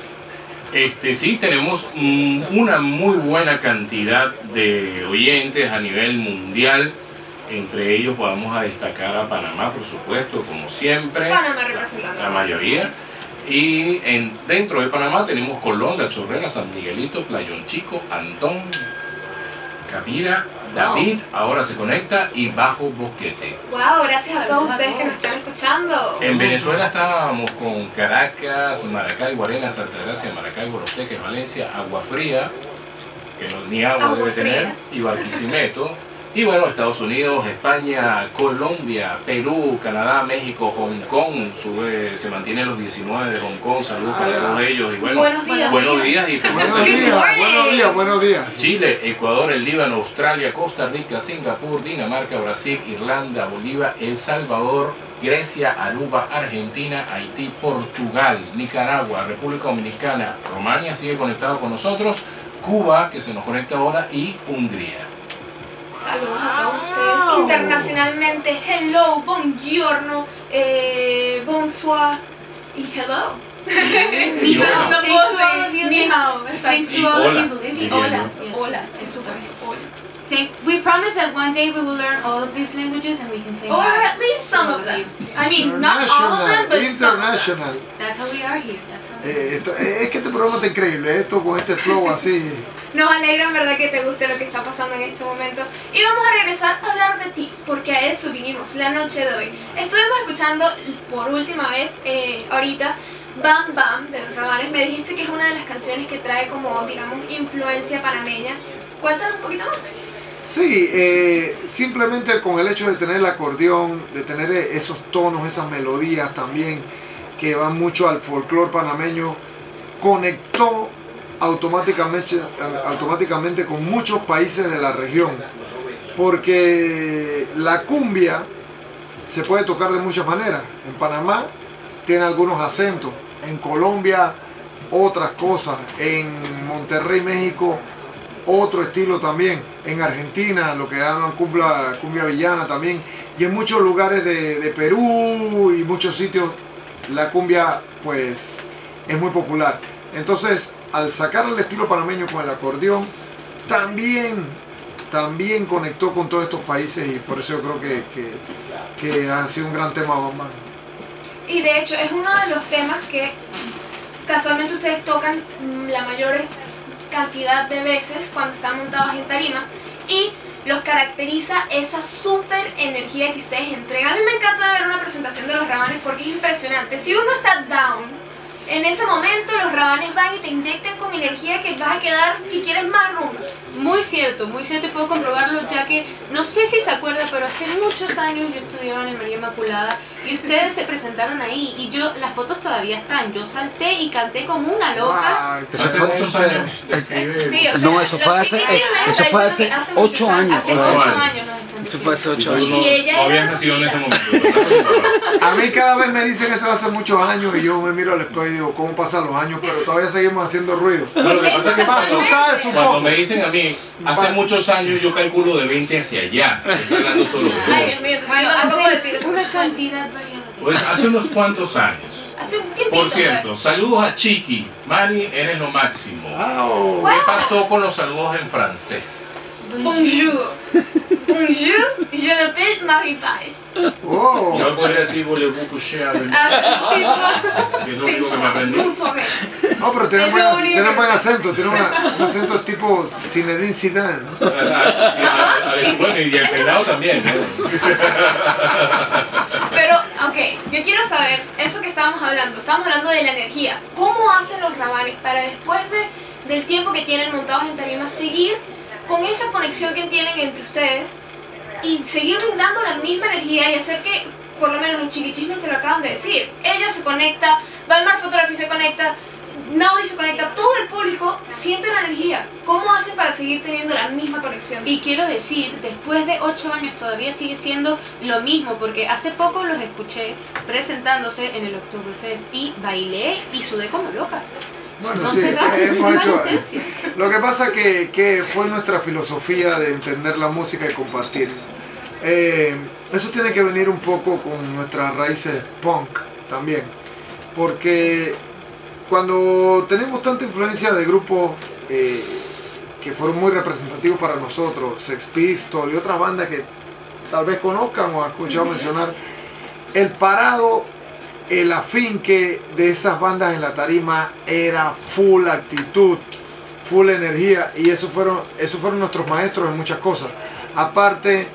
Sí, tenemos una muy buena cantidad de oyentes a nivel mundial. Entre ellos vamos a destacar a Panamá, por supuesto, como siempre. Panamá representando. La mayoría. Y dentro de Panamá tenemos Colón, La Chorrera, San Miguelito, Playón Chico, Antón, Capira, David, ahora se conecta, y Bajo Boquete. Wow, gracias a todos ustedes que nos están escuchando. En Venezuela estábamos con Caracas, Maracay, Guarenas, Altagracia, Maracay, Goroteques, Valencia, Agua Fría, que ni agua Agua debe Fría. tener, y Barquisimeto. Y bueno, Estados Unidos, España, Colombia, Perú, Canadá, México, Hong Kong, se mantienen los 19 de Hong Kong, saludos para todos ellos. Y bueno, Buenos días. buenos días y feliz Buenos año. días, buenos días, buenos días. Chile, Ecuador, el Líbano, Australia, Costa Rica, Singapur, Dinamarca, Brasil, Irlanda, Bolivia, El Salvador, Grecia, Aruba, Argentina, Haití, Portugal, Nicaragua, República Dominicana, Rumania sigue conectado con nosotros, Cuba, que se nos conecta ahora, y Hungría. Saludos a todos ustedes internacionalmente. Hello, buongiorno, bonsoir y hello. Ni Y hola. hao. No Thanks puedo to all of decir you. ni hao, Thanks exacto. to Y all of hola, you who listen. diría Hola. yo. Yes. Hola, por supuesto, hola. We promise that one day we will learn all of these languages and we can say Or hi. at least some of them. I mean, not all of them, but some of them. International. That's how we are here. That's how we are. Es que este programa está increíble, esto con este flow así. Nos alegra en verdad que te guste lo que está pasando en este momento. Y vamos a regresar a hablar de ti, porque a eso vinimos la noche de hoy. Estuvimos escuchando por última vez ahorita Bam Bam de los Rabanes. Me dijiste que es una de las canciones que trae como, digamos, influencia panameña. Cuéntanos un poquito más. Sí, simplemente con el hecho de tener el acordeón, de tener esos tonos, esas melodías también que van mucho al folclore panameño, conectó automáticamente con muchos países de la región, porque la cumbia se puede tocar de muchas maneras. En Panamá tiene algunos acentos, en Colombia otras cosas, en Monterrey, México, otro estilo también, en Argentina lo que llaman cumbia villana también, y en muchos lugares de Perú y muchos sitios la cumbia pues es muy popular. Entonces, al sacar el estilo panameño con el acordeón, también conectó con todos estos países, y por eso yo creo que ha sido un gran tema Bam Bam. Y de hecho es uno de los temas que casualmente ustedes tocan la mayor cantidad de veces cuando están montados en tarima, y los caracteriza esa super energía que ustedes entregan. A mí me encanta ver una presentación de los Rabanes porque es impresionante. Si uno está down, en ese momento los Rabanes van y te inyectan con energía que vas a quedar y quieres más rumba. Muy cierto, y puedo comprobarlo, ya que no sé si se acuerda, pero hace muchos años yo estudiaba en María Inmaculada y ustedes se presentaron ahí, y las fotos todavía están. Yo salté y canté como una loca. Wow, Hace muchos años. Sí, o sea, No, eso fue los hace- chiquitos me eso están fue diciendo hace que 8 muchos años. Hace Ocho 8 años. años nos están Eso fue hace 8 Tú años. no, Y ella no era habías nacido en ese Rosita. momento. a mí cada vez me dicen eso hace muchos años y yo me miro al espejo y digo, ¿cómo pasan los años? Pero todavía seguimos haciendo ruido. No, lo que pasa es que Me asusta eso un cuando poco. me dicen a mí, hace muchos años, yo calculo de 20 hacia allá. Estoy hablando solo de Ay, dos. Dios mío, entonces Bueno, yo no puedo decir hace eso. una cantidad variada de Pues hace unos cuantos años. Hace un tiempito. Por cierto, saludos a Chiqui. Mari, eres lo máximo. Wow. ¿Qué pasó con los saludos en francés? Bonjour. Bonjour, je m'appelle Marie Paes. Oh. Yo podría decir, voulez-vous coucher avec moi? Ah, sí, Que es lo único que me aprendí. bonsoir. No, pero tiene Es buen, lo único tiene que- buen acento, tiene un acento tipo Zinedine Zidane, ¿no? Sí, sí. Bueno, y el peinado también. ¿no? Pero, ok, yo quiero saber, eso que estábamos hablando de la energía. ¿Cómo hacen los Rabanes para después del tiempo que tienen montados en tarima seguir con esa conexión que tienen entre ustedes y seguir brindando la misma energía y hacer que, por lo menos los chiquichismes te lo acaban de decir, ella se conecta, Balmar Photography se conecta, Naudi se conecta, todo el público siente la energía? ¿Cómo hacen para seguir teniendo la misma conexión? Y quiero decir, después de 8 años todavía sigue siendo lo mismo, porque hace poco los escuché presentándose en el Oktoberfest y bailé y sudé como loca. Bueno, No sí, se da, hemos no se da hecho. esencia. Lo que pasa que fue nuestra filosofía de entender la música y compartir. Eso tiene que venir un poco con nuestras raíces punk también, porque cuando tenemos tanta influencia de grupos que fueron muy representativos para nosotros, Sex Pistols y otras bandas que tal vez conozcan o han escuchado mencionar, el parado, el afinque de esas bandas en la tarima era full actitud, full energía, y esos fueron nuestros maestros en muchas cosas. Aparte,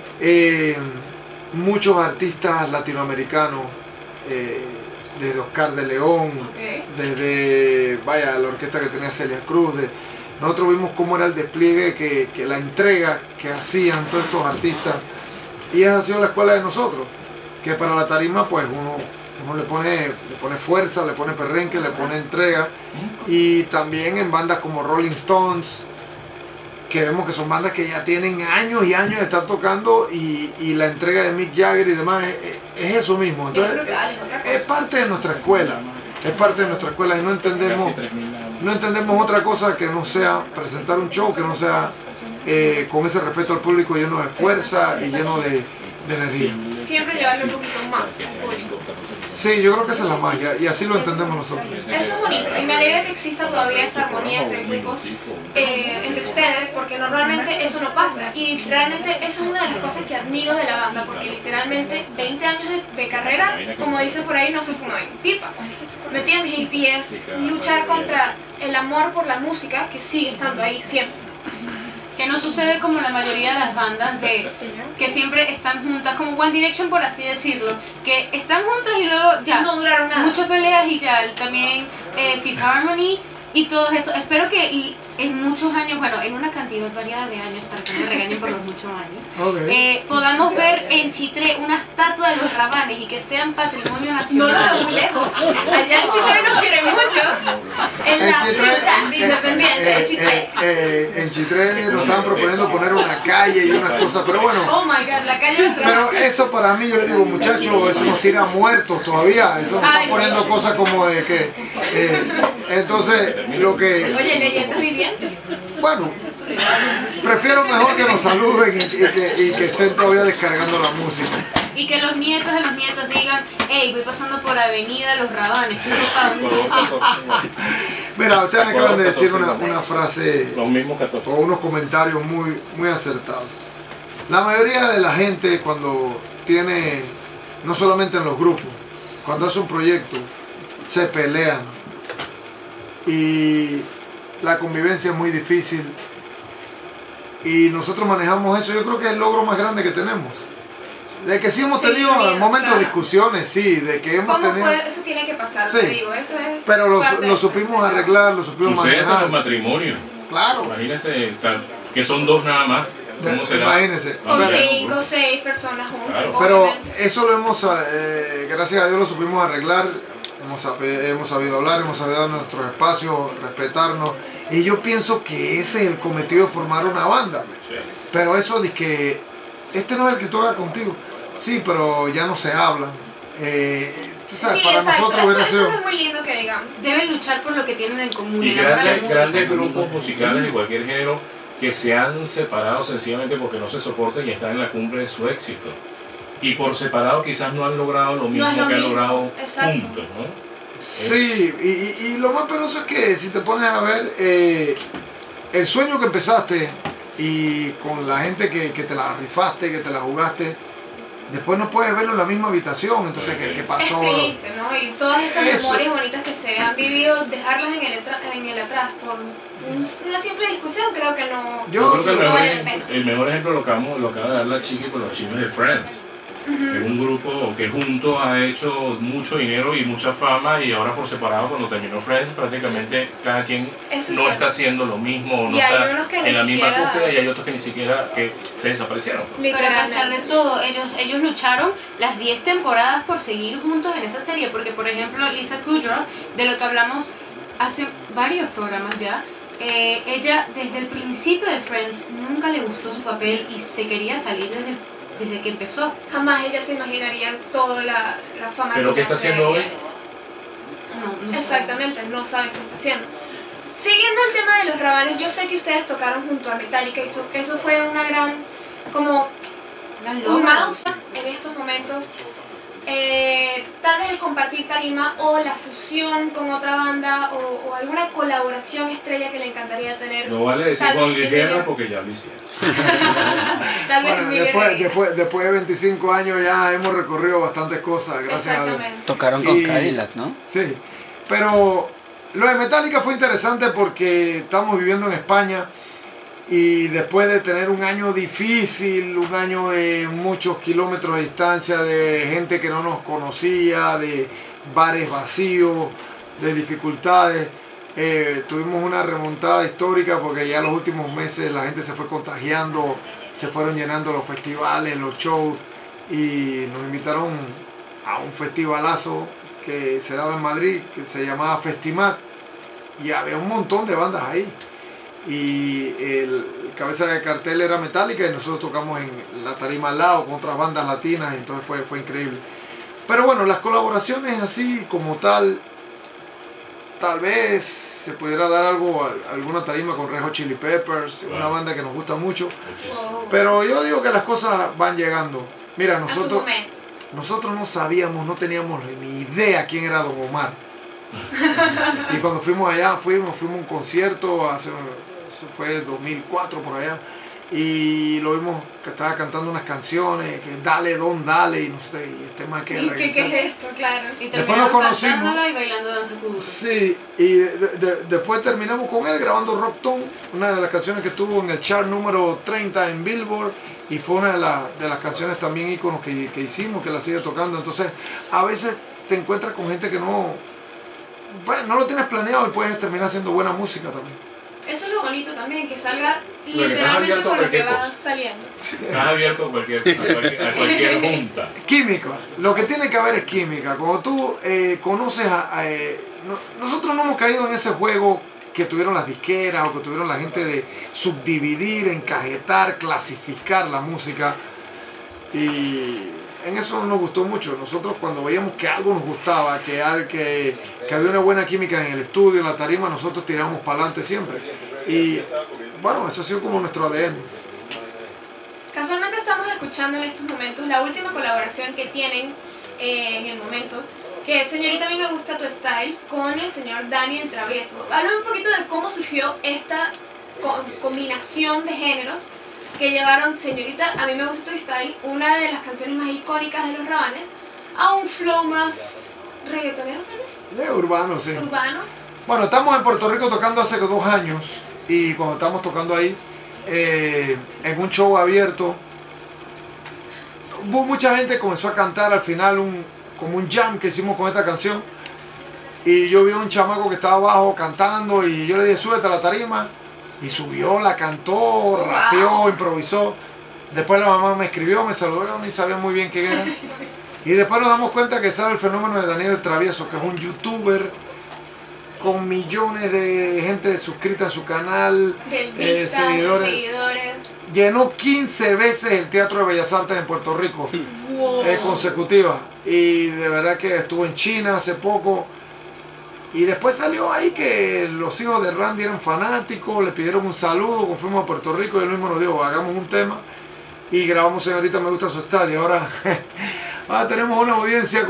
muchos artistas latinoamericanos, desde Oscar de León, desde la orquesta que tenía Celia Cruz, nosotros vimos cómo era el despliegue, que la entrega que hacían todos estos artistas, y esa ha sido la escuela de nosotros, que para la tarima pues uno le pone fuerza, le pone perrenque, le pone entrega, y también en bandas como Rolling Stones, que vemos que son bandas que ya tienen años y años de estar tocando, y la entrega de Mick Jagger y demás es eso mismo. Entonces, es parte de nuestra escuela, y no entendemos otra cosa que no sea presentar un show, que no sea con ese respeto al público, lleno de fuerza y lleno de energía. Siempre llevarle un poquito más al público. Sí, yo creo que esa es la magia y así lo entendemos nosotros. Eso es bonito y me alegra que exista todavía esa armonía entre grupos, entre ustedes, porque normalmente eso no pasa y realmente eso es una de las cosas que admiro de la banda, porque literalmente 20 años de carrera, como dicen por ahí, no se fuma en pipa, ¿me entiendes? Y es luchar contra el amor por la música que sigue estando ahí siempre. Que no sucede como la mayoría de las bandas que siempre están juntas, como One Direction por así decirlo, que están juntas y luego ya, No duraron nada. muchas peleas y ya, también Fifth Harmony y todo eso. Espero que en muchos años, bueno, en una cantidad variada de años, para que no me regañen por los muchos años, Okay. podamos ver en Chitré una estatua de los Rabanes y que sean patrimonio No nacional. lo veo muy lejos. Allá en Chitré nos quieren mucho. En la ciudad independiente de Chitré. En Chitré nos estaban proponiendo poner una calle y unas cosas, pero bueno. Oh my god, la calle de los Pero eso para mí, yo le digo, muchachos, eso nos tira muertos todavía. Eso nos está Ay, poniendo sí. cosas como de que. Entonces, lo que. Oye, leyendas vivientes. Bueno, prefiero mejor que nos saluden y que estén todavía descargando la música. Y que los nietos de los nietos digan, hey, voy pasando por Avenida Los Rabanes, ¿qué para dónde? Mira, ustedes me acaban de decir una frase Los mismos 14. o unos comentarios muy acertados. La mayoría de la gente cuando tiene, no solamente en los grupos, cuando hace un proyecto, se pelean y la convivencia es muy difícil y nosotros manejamos eso. Yo creo que es el logro más grande que tenemos. De que sí hemos Sí, tenido bien, momentos de claro. discusiones, sí, de que hemos ¿Cómo tenido... puede? Eso tiene que pasar, Sí. te digo, eso es. Pero parte lo de- supimos arreglar, lo supimos Sucede con los manejar. matrimonios. Claro, Imagínense que son dos nada más. ¿Cómo será? imagínense. Ah, Con mira. 5 o 6 personas juntas. Claro. Pero obviamente. eso lo hemos, gracias a Dios lo supimos arreglar, hemos sabido hablar, hemos sabido dar nuestros espacios, respetarnos. Y yo pienso que ese es el cometido de formar una banda. Sí. Pero eso de que este no es el que toca contigo. Sí, pero ya no se habla. Tú sabes, Sí, para exacto. nosotros Eso, hubiera eso sido... no es muy lindo que digamos. Deben luchar por lo que tienen en común. Y el amor a la música. grandes grupos musicales de cualquier género que se han separado sencillamente porque no se soportan y están en la cumbre de su éxito. Y por separado quizás no han logrado lo mismo es lo que han mismo. logrado Exacto. juntos, ¿no? Sí, y lo más penoso es que si te pones a ver el sueño que empezaste y con la gente que te la rifaste, que te la jugaste, después no puedes verlo en la misma habitación. Entonces, ¿qué Es pasó? triste, ¿no? Y todas esas Eso. memorias bonitas que se han vivido, dejarlas en el atrás por una simple discusión, creo que no, Yo Yo creo que no vale la pena. el mejor ejemplo lo acaba de dar la chica con los chismes de Friends. Que es un grupo que juntos ha hecho mucho dinero y mucha fama y ahora por separado cuando terminó Friends prácticamente cada quien Eso es no cierto. está haciendo lo mismo o no Y hay está unos que ni en la misma siquiera- cúspide y hay otros que ni siquiera que se desaparecieron. Pero a pesar de Literalmente. todo, ellos lucharon las 10 temporadas por seguir juntos en esa serie, porque por ejemplo Lisa Kudrow, de lo que hablamos hace varios programas ya, ella desde el principio de Friends nunca le gustó su papel y se quería salir desde que empezó. Jamás ella se imaginaría toda la fama Pero ¿qué está tiene haciendo ella. hoy? No Exactamente, no sabes qué está haciendo. Siguiendo el tema de los Rabanes, yo sé que ustedes tocaron junto a Metallica y eso fue una gran, como Las un logras. mouse en estos momentos. Tal vez el compartir tarima o la fusión con otra banda o alguna colaboración estrella que le encantaría tener. No vale decir Tal Juan vez Luis Miguel. Guerra porque ya lo hicieron. Tal vez Bueno, Miguel Reyes. después de 25 años ya hemos recorrido bastantes cosas, gracias a Dios. Exactamente. Tocaron con Y- Cadillac, ¿no? Sí, pero lo de Metallica fue interesante porque estamos viviendo en España y después de tener un año difícil, un año de muchos kilómetros de distancia, de gente que no nos conocía, de bares vacíos, de dificultades, tuvimos una remontada histórica porque ya los últimos meses la gente se fue contagiando, se fueron llenando los festivales, los shows y nos invitaron a un festivalazo que se daba en Madrid, que se llamaba Festimat, y había un montón de bandas ahí. Y el cabeza de cartel era Metallica y nosotros tocamos en la tarima al lado con otras bandas latinas, y entonces fue increíble. Pero bueno, las colaboraciones así como tal vez se pudiera dar alguna tarima con Red Hot Chili Peppers, una banda que nos gusta mucho. Oh. Pero yo digo que las cosas van llegando. Mira, a su nosotros, momento. nosotros no sabíamos, no teníamos ni idea quién era Don Omar. Y cuando fuimos allá, fuimos a un concierto, eso fue 2004 por allá, y lo vimos que estaba cantando unas canciones, que dale, don, dale, y no sé, y este más que ¿Y qué es esto? Claro. Y Después nos terminaron conocimos. cantándola y bailando danza kuduro. Sí, y después terminamos con él grabando Rock Tone, una de las canciones que estuvo en el chart número 30 en Billboard, y fue una de las canciones también íconos que hicimos, que la sigue tocando. Entonces, a veces te encuentras con gente que no lo tienes planeado y puedes terminar haciendo buena música también. Eso es lo bonito también, que salga que estás literalmente abierto a con lo que cualquier va cosa. saliendo. Estás abierto a cualquier junta. Química, lo que tiene que haber es química. Cuando tú conoces nosotros no hemos caído en ese juego que tuvieron las disqueras o que tuvieron la gente de subdividir, encajetar, clasificar la música, y en eso nos gustó mucho. Nosotros cuando veíamos que algo nos gustaba, que había una buena química en el estudio, en la tarima, nosotros tirábamos para adelante siempre. Y bueno, eso ha sido como nuestro ADN. Casualmente estamos escuchando en estos momentos la última colaboración que tienen en el momento, que es Señorita, a mí me gusta tu style, con el señor Daniel Travieso. Háblame un poquito de cómo surgió esta combinación de géneros que llevaron Señorita, a mí me gusta tu style, una de las canciones más icónicas de los Rabanes, a un flow más reggaetonero tal vez, Urbano, sí. urbano. Bueno, estamos en Puerto Rico tocando hace 2 años, y cuando estamos tocando ahí, en un show abierto, mucha gente comenzó a cantar al final como un jam que hicimos con esta canción, y yo vi a un chamaco que estaba abajo cantando, y yo le dije, súbete a la tarima, y subió, la cantó, rapeó, improvisó. Después la mamá me escribió, me saludó, yo ni sabía muy bien qué era. Y después nos damos cuenta que sale el fenómeno de Daniel Travieso, que es un youtuber con millones de gente suscrita en su canal, De vistas, de seguidores. Llenó 15 veces el Teatro de Bellas Artes en Puerto Rico, Wow. consecutivas. Y de verdad que estuvo en China hace poco. Y después salió ahí que los hijos de Randy eran fanáticos, le pidieron un saludo, cuando fuimos a Puerto Rico, y él mismo nos dijo, hagamos un tema. Y grabamos Señorita, me gusta su style. Y ahora tenemos una audiencia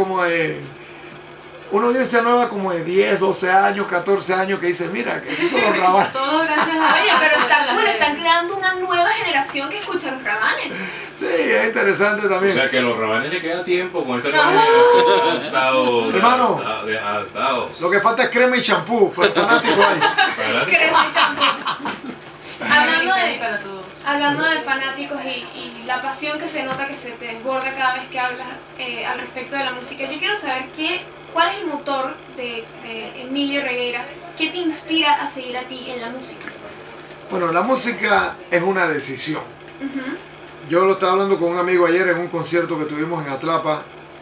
nueva como de 10, 12 años, 14 años, que dice, mira, que esos son los Rabanes. Todo gracias a Oye, pero está las cool, redes. están creando una nueva generación que escucha los Rabanes. Sí, es interesante O también. sea que a los Rabanes le queda tiempo con esta Ajá. nueva generación que han estado Hermano, adaptados. Lo que falta es crema y champú, pero fanático hay. Crema y champú. Para todos. Hablando de fanáticos y la pasión que se nota que se te desborda cada vez que hablas al respecto de la música, yo quiero saber cuál es el motor de Emilio Regueira, qué te inspira a seguir a ti en la música. Bueno, la música es una decisión. Ujú. Yo lo estaba hablando con un amigo ayer en un concierto que tuvimos en Atlapa.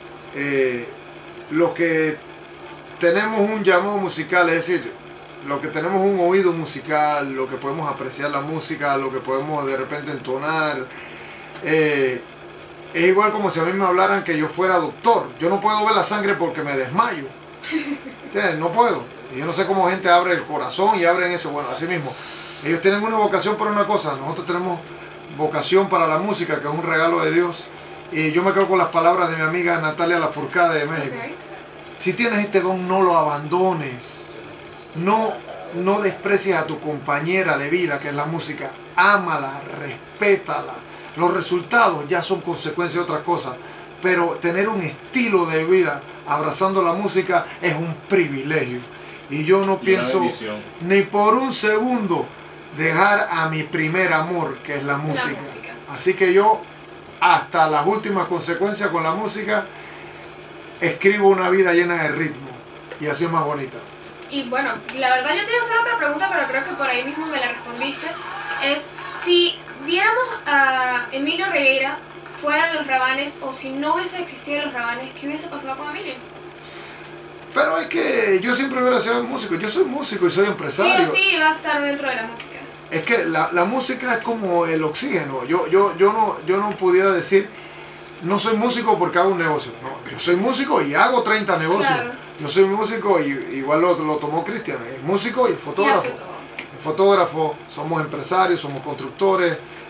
Los que tenemos un llamado musical, es decir, los que tenemos un oído musical, lo que podemos apreciar la música, lo que podemos de repente entonar, es igual como si a mí me hablaran que yo fuera doctor. Yo no puedo ver la sangre porque me desmayo. ¿Entiendes? No puedo. Y yo no sé cómo gente abre el corazón y abren eso. Bueno, así mismo. Ellos tienen una vocación para una cosa, nosotros tenemos vocación para la música, que es un regalo de Dios. Y yo me quedo con las palabras de mi amiga Natalia Lafourcade de México. Ok. Si tienes este don, no lo abandones. No desprecies a tu compañera de vida, que es la música. Ámala, respétala. Los resultados ya son consecuencia de otras cosas. Pero tener un estilo de vida abrazando la música es un privilegio. Y yo no pienso ni por un segundo dejar a mi primer amor, que es la música. Así que yo, hasta las últimas consecuencias con la música, escribo una vida llena de ritmo. Y así es más bonita. Y bueno, la verdad yo te iba a hacer otra pregunta, pero creo que por ahí mismo me la respondiste. Es si viéramos a Emilio Regueira fuera de los Rabanes, o si no hubiese existido los Rabanes, ¿qué hubiese pasado con Emilio? Pero es que yo siempre hubiera sido músico. Yo soy músico y soy empresario. Sí o sí va a estar dentro de la música. Es que la música es como el oxígeno. Yo no pudiera decir, no soy músico porque hago un negocio. No, yo soy músico y hago 30 negocios. Claro. Yo soy músico y igual lo tomó Cristian. Es músico y es Y fotógrafo. hace todo. Fotógrafo, somos empresarios, somos constructores,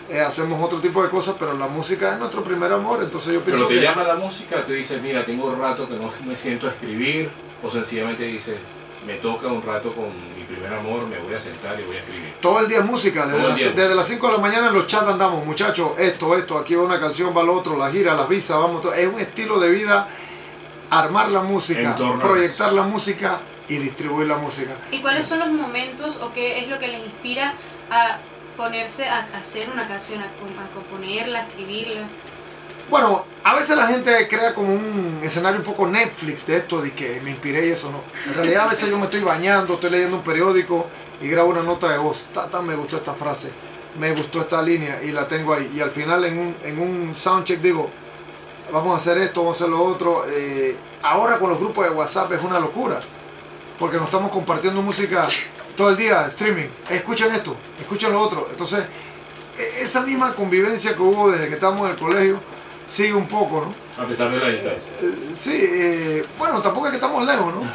hacemos otro tipo de cosas, pero la música es nuestro primer amor, entonces yo pienso Pero te que... llama la música, te dice, mira, tengo un rato que no me siento a escribir, o sencillamente dices, me toca un rato con mi primer amor, me voy a sentar y voy a escribir. Todo el día es música, Todo el día. desde las 5 de la mañana en los chats andamos, muchachos, esto, aquí va una canción, va lo otro, la gira, las visas, vamos, todo. Es un estilo de vida, armar la música, En torno a proyectar la música y distribuir la música. ¿Y cuáles son los momentos o qué es lo que les inspira a ponerse a hacer una canción, a componerla, a escribirla? Bueno, a veces la gente crea como un escenario un poco Netflix de esto, de que me inspiré y eso no. En realidad a veces yo me estoy bañando, estoy leyendo un periódico y grabo una nota de voz. Me gustó esta frase, me gustó esta línea y la tengo ahí. Y al final en un soundcheck digo, vamos a hacer esto, vamos a hacer lo otro. Ahora con los grupos de WhatsApp es una locura, porque nos estamos compartiendo música todo el día, streaming. Escuchen esto, escuchen lo otro. Entonces, esa misma convivencia que hubo desde que estábamos en el colegio, sigue un poco, ¿no? A pesar de la distancia. Sí, bueno, tampoco es que estamos lejos, ¿no?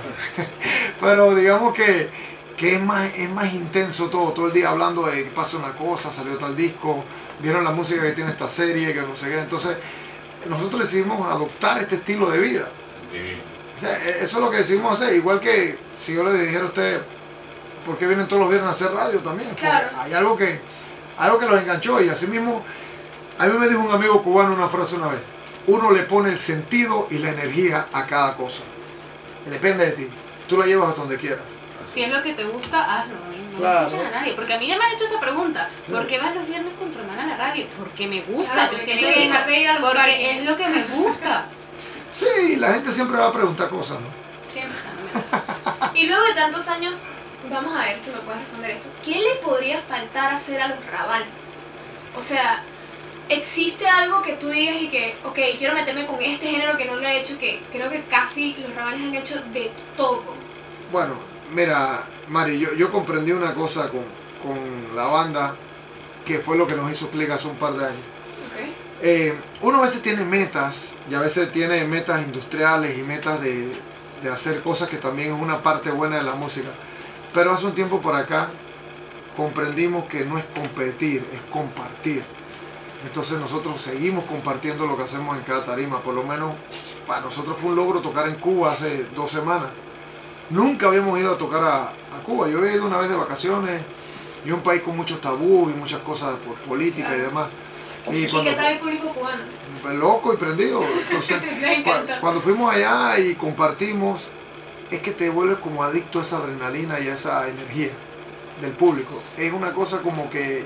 Pero digamos que es más intenso todo el día hablando de que pasa una cosa, salió tal disco, vieron la música que tiene esta serie, que no sé qué. Entonces, nosotros decidimos adoptar este estilo de vida. Divino. O sea, eso es lo que decidimos hacer. Igual que si yo le dijera a usted, ¿por qué vienen todos los viernes a hacer radio también? Porque Claro. hay algo que los enganchó y así mismo. A mí me dijo un amigo cubano una frase una vez: uno le pone el sentido y la energía a cada cosa. Depende de ti. Tú la llevas hasta donde quieras. Si es lo que te gusta, hazlo. No Claro. escuches a nadie. Porque a mí ya me han hecho esa pregunta. Sí. ¿Por qué vas los viernes con tu hermana a la radio? Porque me gusta. Claro, Yo porque siempre tienes que digo, dejar de ir a los porque parques. es lo que me gusta. Sí, la gente siempre va a preguntar cosas, ¿no? Siempre. Y luego de tantos años, vamos a ver si me puedes responder esto. ¿Qué le podría faltar hacer a los Rabanes? O sea, ¿existe algo que tú digas y que, ok, quiero meterme con este género que no lo he hecho, que creo que casi los Rabanes han hecho de todo? Bueno, mira, Mari, yo comprendí una cosa con la banda, que fue lo que nos hizo clic hace un par de años. Ok. Uno a veces tiene metas, y a veces tiene metas industriales y metas de hacer cosas que también es una parte buena de la música. Pero hace un tiempo por acá comprendimos que no es competir, es compartir. Entonces nosotros seguimos compartiendo lo que hacemos en cada tarima. Por lo menos para nosotros fue un logro tocar en Cuba hace 2 semanas. Nunca habíamos ido a tocar a Cuba. Yo había ido una vez de vacaciones, y un país con muchos tabús y muchas cosas por política y demás. ¿Y qué tal el público cubano? Loco y prendido. Entonces, Me encanta. cuando fuimos allá y compartimos, es que te vuelves como adicto a esa adrenalina y a esa energía del público. Es una cosa como que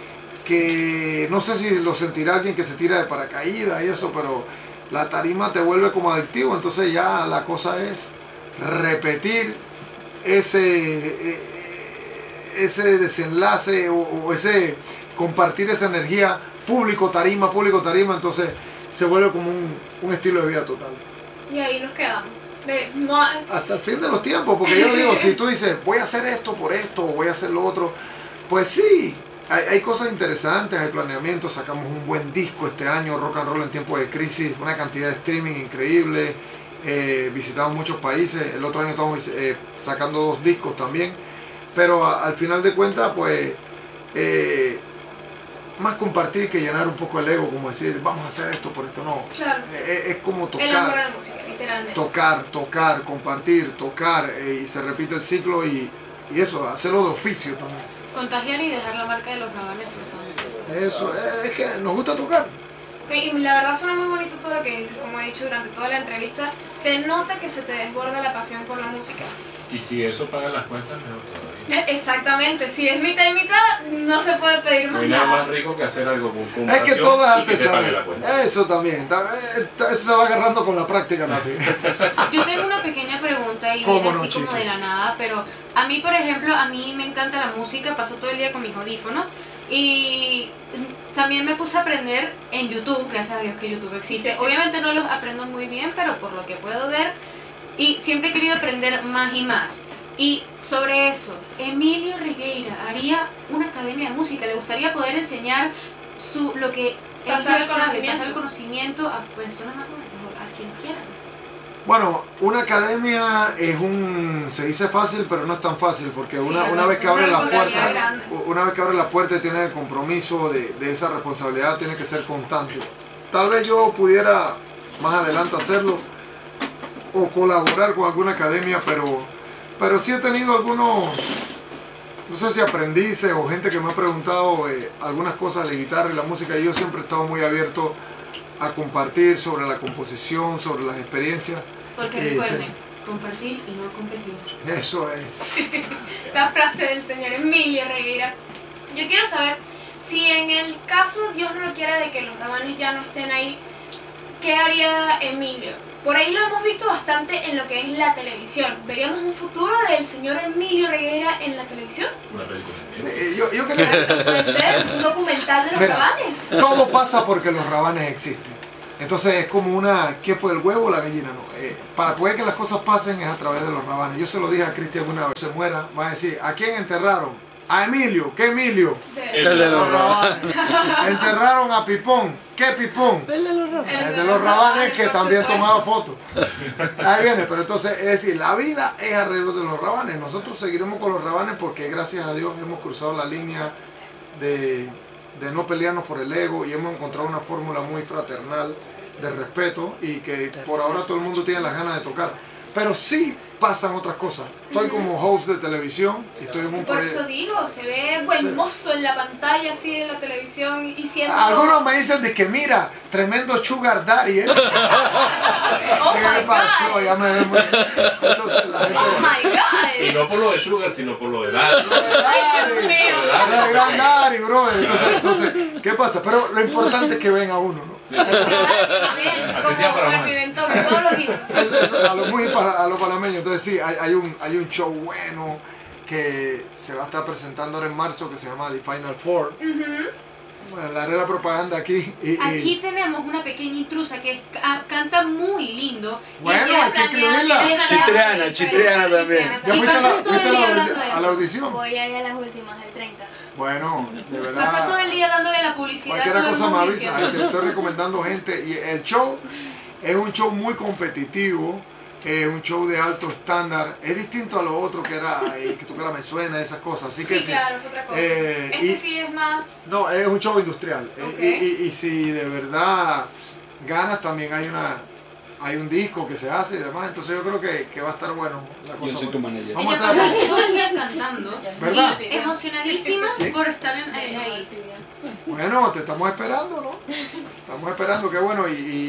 no sé si lo sentirá alguien que se tira de paracaídas y eso, pero la tarima te vuelve como adictivo. Entonces ya la cosa es repetir ese desenlace o ese compartir esa energía público tarima, entonces se vuelve como un estilo de vida total. Y ahí nos quedamos. No, Hasta el fin de los tiempos, porque yo digo, si tú dices, voy a hacer esto por esto, o voy a hacer lo otro, pues sí, hay cosas interesantes, hay planeamientos, sacamos un buen disco este año, rock and roll en tiempos de crisis, una cantidad de streaming increíble, visitamos muchos países, el otro año estamos sacando 2 discos también, pero al final de cuentas, pues, más compartir que llenar un poco el ego, como decir, vamos a hacer esto por esto, no. claro. Es como El amor a tocar, la música, literalmente. tocar, compartir, tocar, y se repite el ciclo y eso, hacerlo de oficio también. Contagiar y dejar la marca de los Rabanes flotando. Eso, es que nos gusta tocar. Y la verdad suena muy bonito todo lo que dices, como he dicho durante toda la entrevista. Se nota que se te desborda la pasión por la música. Y si eso paga las cuentas, mejor todavía. Exactamente, si es mitad y mitad, no se puede pedir No más hay nada nada. más rico que hacer algo con Es que pasión todo es y que te pague la artesanal. cuenta. Eso también. Eso se va agarrando con la práctica también. Yo tengo una pequeña pregunta y ¿Cómo viene no, así como chica? de la nada, pero a mí, por ejemplo, a mí me encanta la música, paso todo el día con mis audífonos y también me puse a aprender en YouTube, gracias a Dios que YouTube existe. Obviamente no los aprendo muy bien, pero por lo que puedo ver, y siempre he querido aprender más y más. Y sobre eso, Emilio Regueira haría una academia de música, le gustaría poder enseñar lo que él Pasar el sabe, conocimiento. pasar el conocimiento a personas a quien quieran. Bueno, una academia es se dice fácil, pero no es tan fácil, porque Sí, una vez que abre la responsabilidad puerta, grande. una vez que abre la puerta y tiene el compromiso de esa responsabilidad, tiene que ser constante. Tal vez yo pudiera más adelante hacerlo o colaborar con alguna academia, pero sí he tenido algunos, no sé si aprendices o gente que me ha preguntado algunas cosas de guitarra y la música, y yo siempre he estado muy abierto a compartir sobre la composición, sobre las experiencias. Porque recuerden, compartir y no competir. Eso es. La frase del señor Emilio Regueira. Yo quiero saber si en el caso, Dios no lo quiera, de que los Rabanes ya no estén ahí, ¿qué haría Emilio? Por ahí lo hemos visto bastante en lo que es la televisión. ¿Veríamos un futuro del señor Emilio Regueira en la televisión? Una película. Yo creo que Puede ser un documental de los Mira, Rabanes. todo pasa porque los Rabanes existen. Entonces es como ¿qué fue el huevo o la gallina? No. Para poder que las cosas pasen es a través de los Rabanes. Yo se lo dije a Cristian una vez, se muera, va a decir, ¿a quién enterraron? A Emilio. ¿Qué Emilio? El de Los Rabanes. Enterraron a Pipón. ¿Qué Pipón? El de los Rabanes, que también tomaba fotos. Ahí viene, pero entonces es decir, la vida es alrededor de los Rabanes. Nosotros seguiremos con los Rabanes porque gracias a Dios hemos cruzado la línea de no pelearnos por el ego y hemos encontrado una fórmula muy fraternal de respeto y que por ahora todo el mundo tiene las ganas de tocar. Pero sí pasan otras cosas. Estoy como host de televisión y estoy en un Por eso proyecto. digo, se ve buen mozo en la pantalla así de la televisión y siendo... Algunos me dicen de que mira, tremendo sugar daddy, ¿eh? Oh ¿Qué my pasó? God. Ya me ven muy... Entonces la gente... Oh my Y God. no por lo de Sugar, sino por lo de Daddy. Ay, Dios mío. El gran daddy, brother. Entonces, ¿qué pasa? Pero lo importante es que ven a uno, ¿no? Sí. Bien, Así sea como para Rap mal. Pimentón, que todo lo hizo. A los panameños. Entonces sí, hay un show bueno que se va a estar presentando ahora en marzo que se llama The Final Four. Bueno, le haré la propaganda aquí. Aquí tenemos una pequeña intrusa que canta muy lindo. Bueno, ella hay que escribirla. Chitreana también. ¿Ya Y fuiste pasas todo el día hablando de a eso. la audición? Voy a ir a las últimas, el 30. Bueno, de Pasa todo el verdad. día dándole la publicidad. a Cualquier todo el cosa me mundo avisa. diciendo. Te estoy recomendando gente. Y el show es un show muy competitivo. Un show de alto estándar. Es distinto a lo otro que era que tocara Me Suena, esas cosas. Así que Sí, claro, es otra cosa. y- Sí es más... No, es un show industrial. Ok. Y si de verdad ganas, también hay un disco que se hace y demás. Entonces yo creo que va a estar bueno. La cosa Yo soy tu buena. manager. Vamos a Ella estar... pasa todo el día cantando. ¿Verdad? Y emocionadísima por estar ahí. Bueno, te estamos esperando, ¿no? Estamos esperando, qué bueno.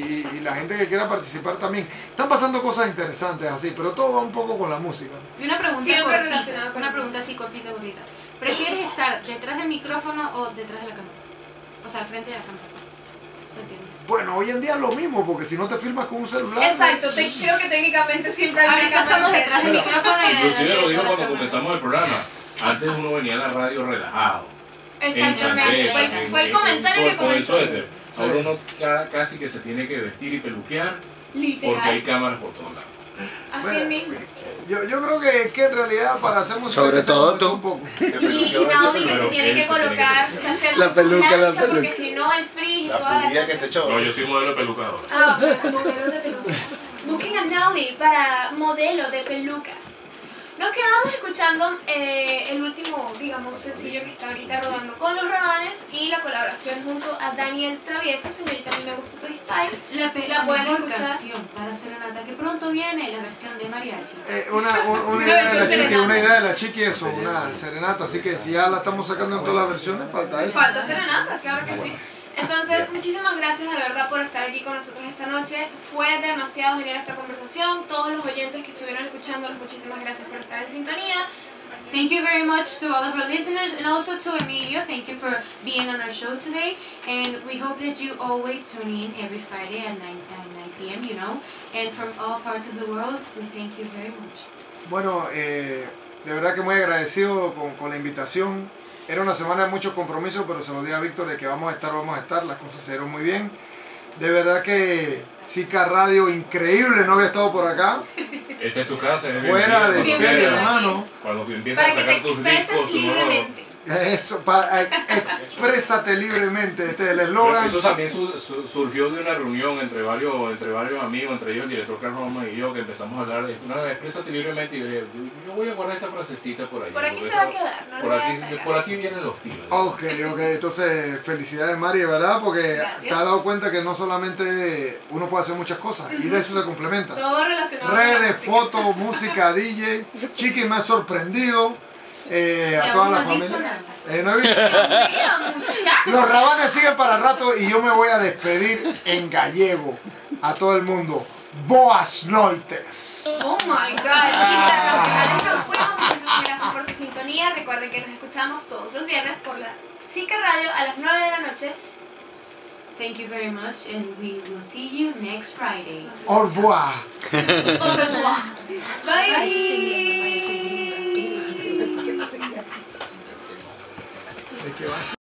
Y la gente que quiera participar también. Están pasando cosas interesantes así, pero todo va un poco con la música. Y una pregunta Siempre cortita, relacionado con una la pregunta así cortita. ¿Prefieres estar detrás del micrófono o detrás de la cámara? O sea, al frente de la cámara. ¿Te entiendes? Bueno, hoy en día es lo mismo, porque si no te filmas con un celular... Exacto, creo que técnicamente siempre hay una Ahorita cámara estamos detrás del Pero, micrófono y Inclusive lo delante de dijo la cuando cámara. comenzamos el programa. Antes uno venía a la radio relajado. En Exactamente, chancleta, fue el comentario que con el comenzó. suéter. Sí. Ahora uno casi que se tiene que vestir y peluquear porque hay Literal, cámaras por todos lados. así mismo. Yo creo que en realidad para hacer música Sobre hay que ser todo honesto tú. un poco. Y Naudi que se Pero tiene él que se tiene que colocarse, hacer La su peluca, la plancha, porque peluca. si no el frizz y La toda la pulilla que cosa. se echó. No, yo soy modelo de pelucador. Ah, modelo de pelucas. Busquen a Naudi para modelo de pelucas. Nos quedamos escuchando el último, digamos, sencillo que está ahorita rodando con los Rabanes y la colaboración junto a Daniel Travieso. Señorita, a mí me gusta tu style. La La pueden mejor escuchar. canción para Serenata, que pronto viene la versión de mariachi. Una idea de la chiqui, una idea de la chiqui eso, una serenata, así que si ya la estamos sacando en todas las versiones, falta eso. Falta serenata, claro que sí. Entonces, muchísimas gracias de verdad por estar aquí con nosotros esta noche. Fue demasiado genial esta conversación. Todos los oyentes que estuvieron escuchándonos, muchísimas gracias por estar en sintonía. Thank you very much to all of our listeners and also to Emilio. Thank you for being on our show today. And we hope that you always tune in every Friday at 9 p.m., you know. And from all parts of the world, we thank you very much. Bueno, de verdad que muy agradecido con la invitación. Era una semana de mucho compromiso, pero se lo di a Víctor de que vamos a estar, las cosas se dieron muy bien. De verdad que Zika Radio, increíble, no había estado por acá. Esta es tu casa. es Fuera de bienvenido. serie, Bienvenido. hermano. Cuando empiezas a Para que te sacar tus expreses discos, tu nuevo, libremente. Eso, exprésate libremente, este es el eslogan. Eso también surgió de una reunión entre varios amigos, entre ellos el director Carlos Roma y yo, que empezamos a hablar de exprésate libremente, y yo dije, yo voy a guardar esta frasecita por ahí. Por aquí se va a quedar, no lo voy a sacar. Por aquí vienen los tiros. Ok, entonces felicidades Mari, ¿verdad? Porque Gracias. te has dado cuenta que no solamente uno puede hacer muchas cosas, y de eso se complementa. Todo relacionado con la Redes, música. fotos, música, DJ. Chiqui me ha sorprendido. A toda la familia. No he visto. Dios mío, muchachos. Los rabanes siguen para rato y yo me voy a despedir en gallego a todo el mundo. Boas noites. Oh my God, internacionales nos fuimos. Muchísimas gracias por su sintonía. Recuerden que nos escuchamos todos los viernes por la Chica Radio a las 9 de la noche. Thank you very much, and we will see you next Friday. Au revoir. Au revoir. Bye. ¿De qué vas?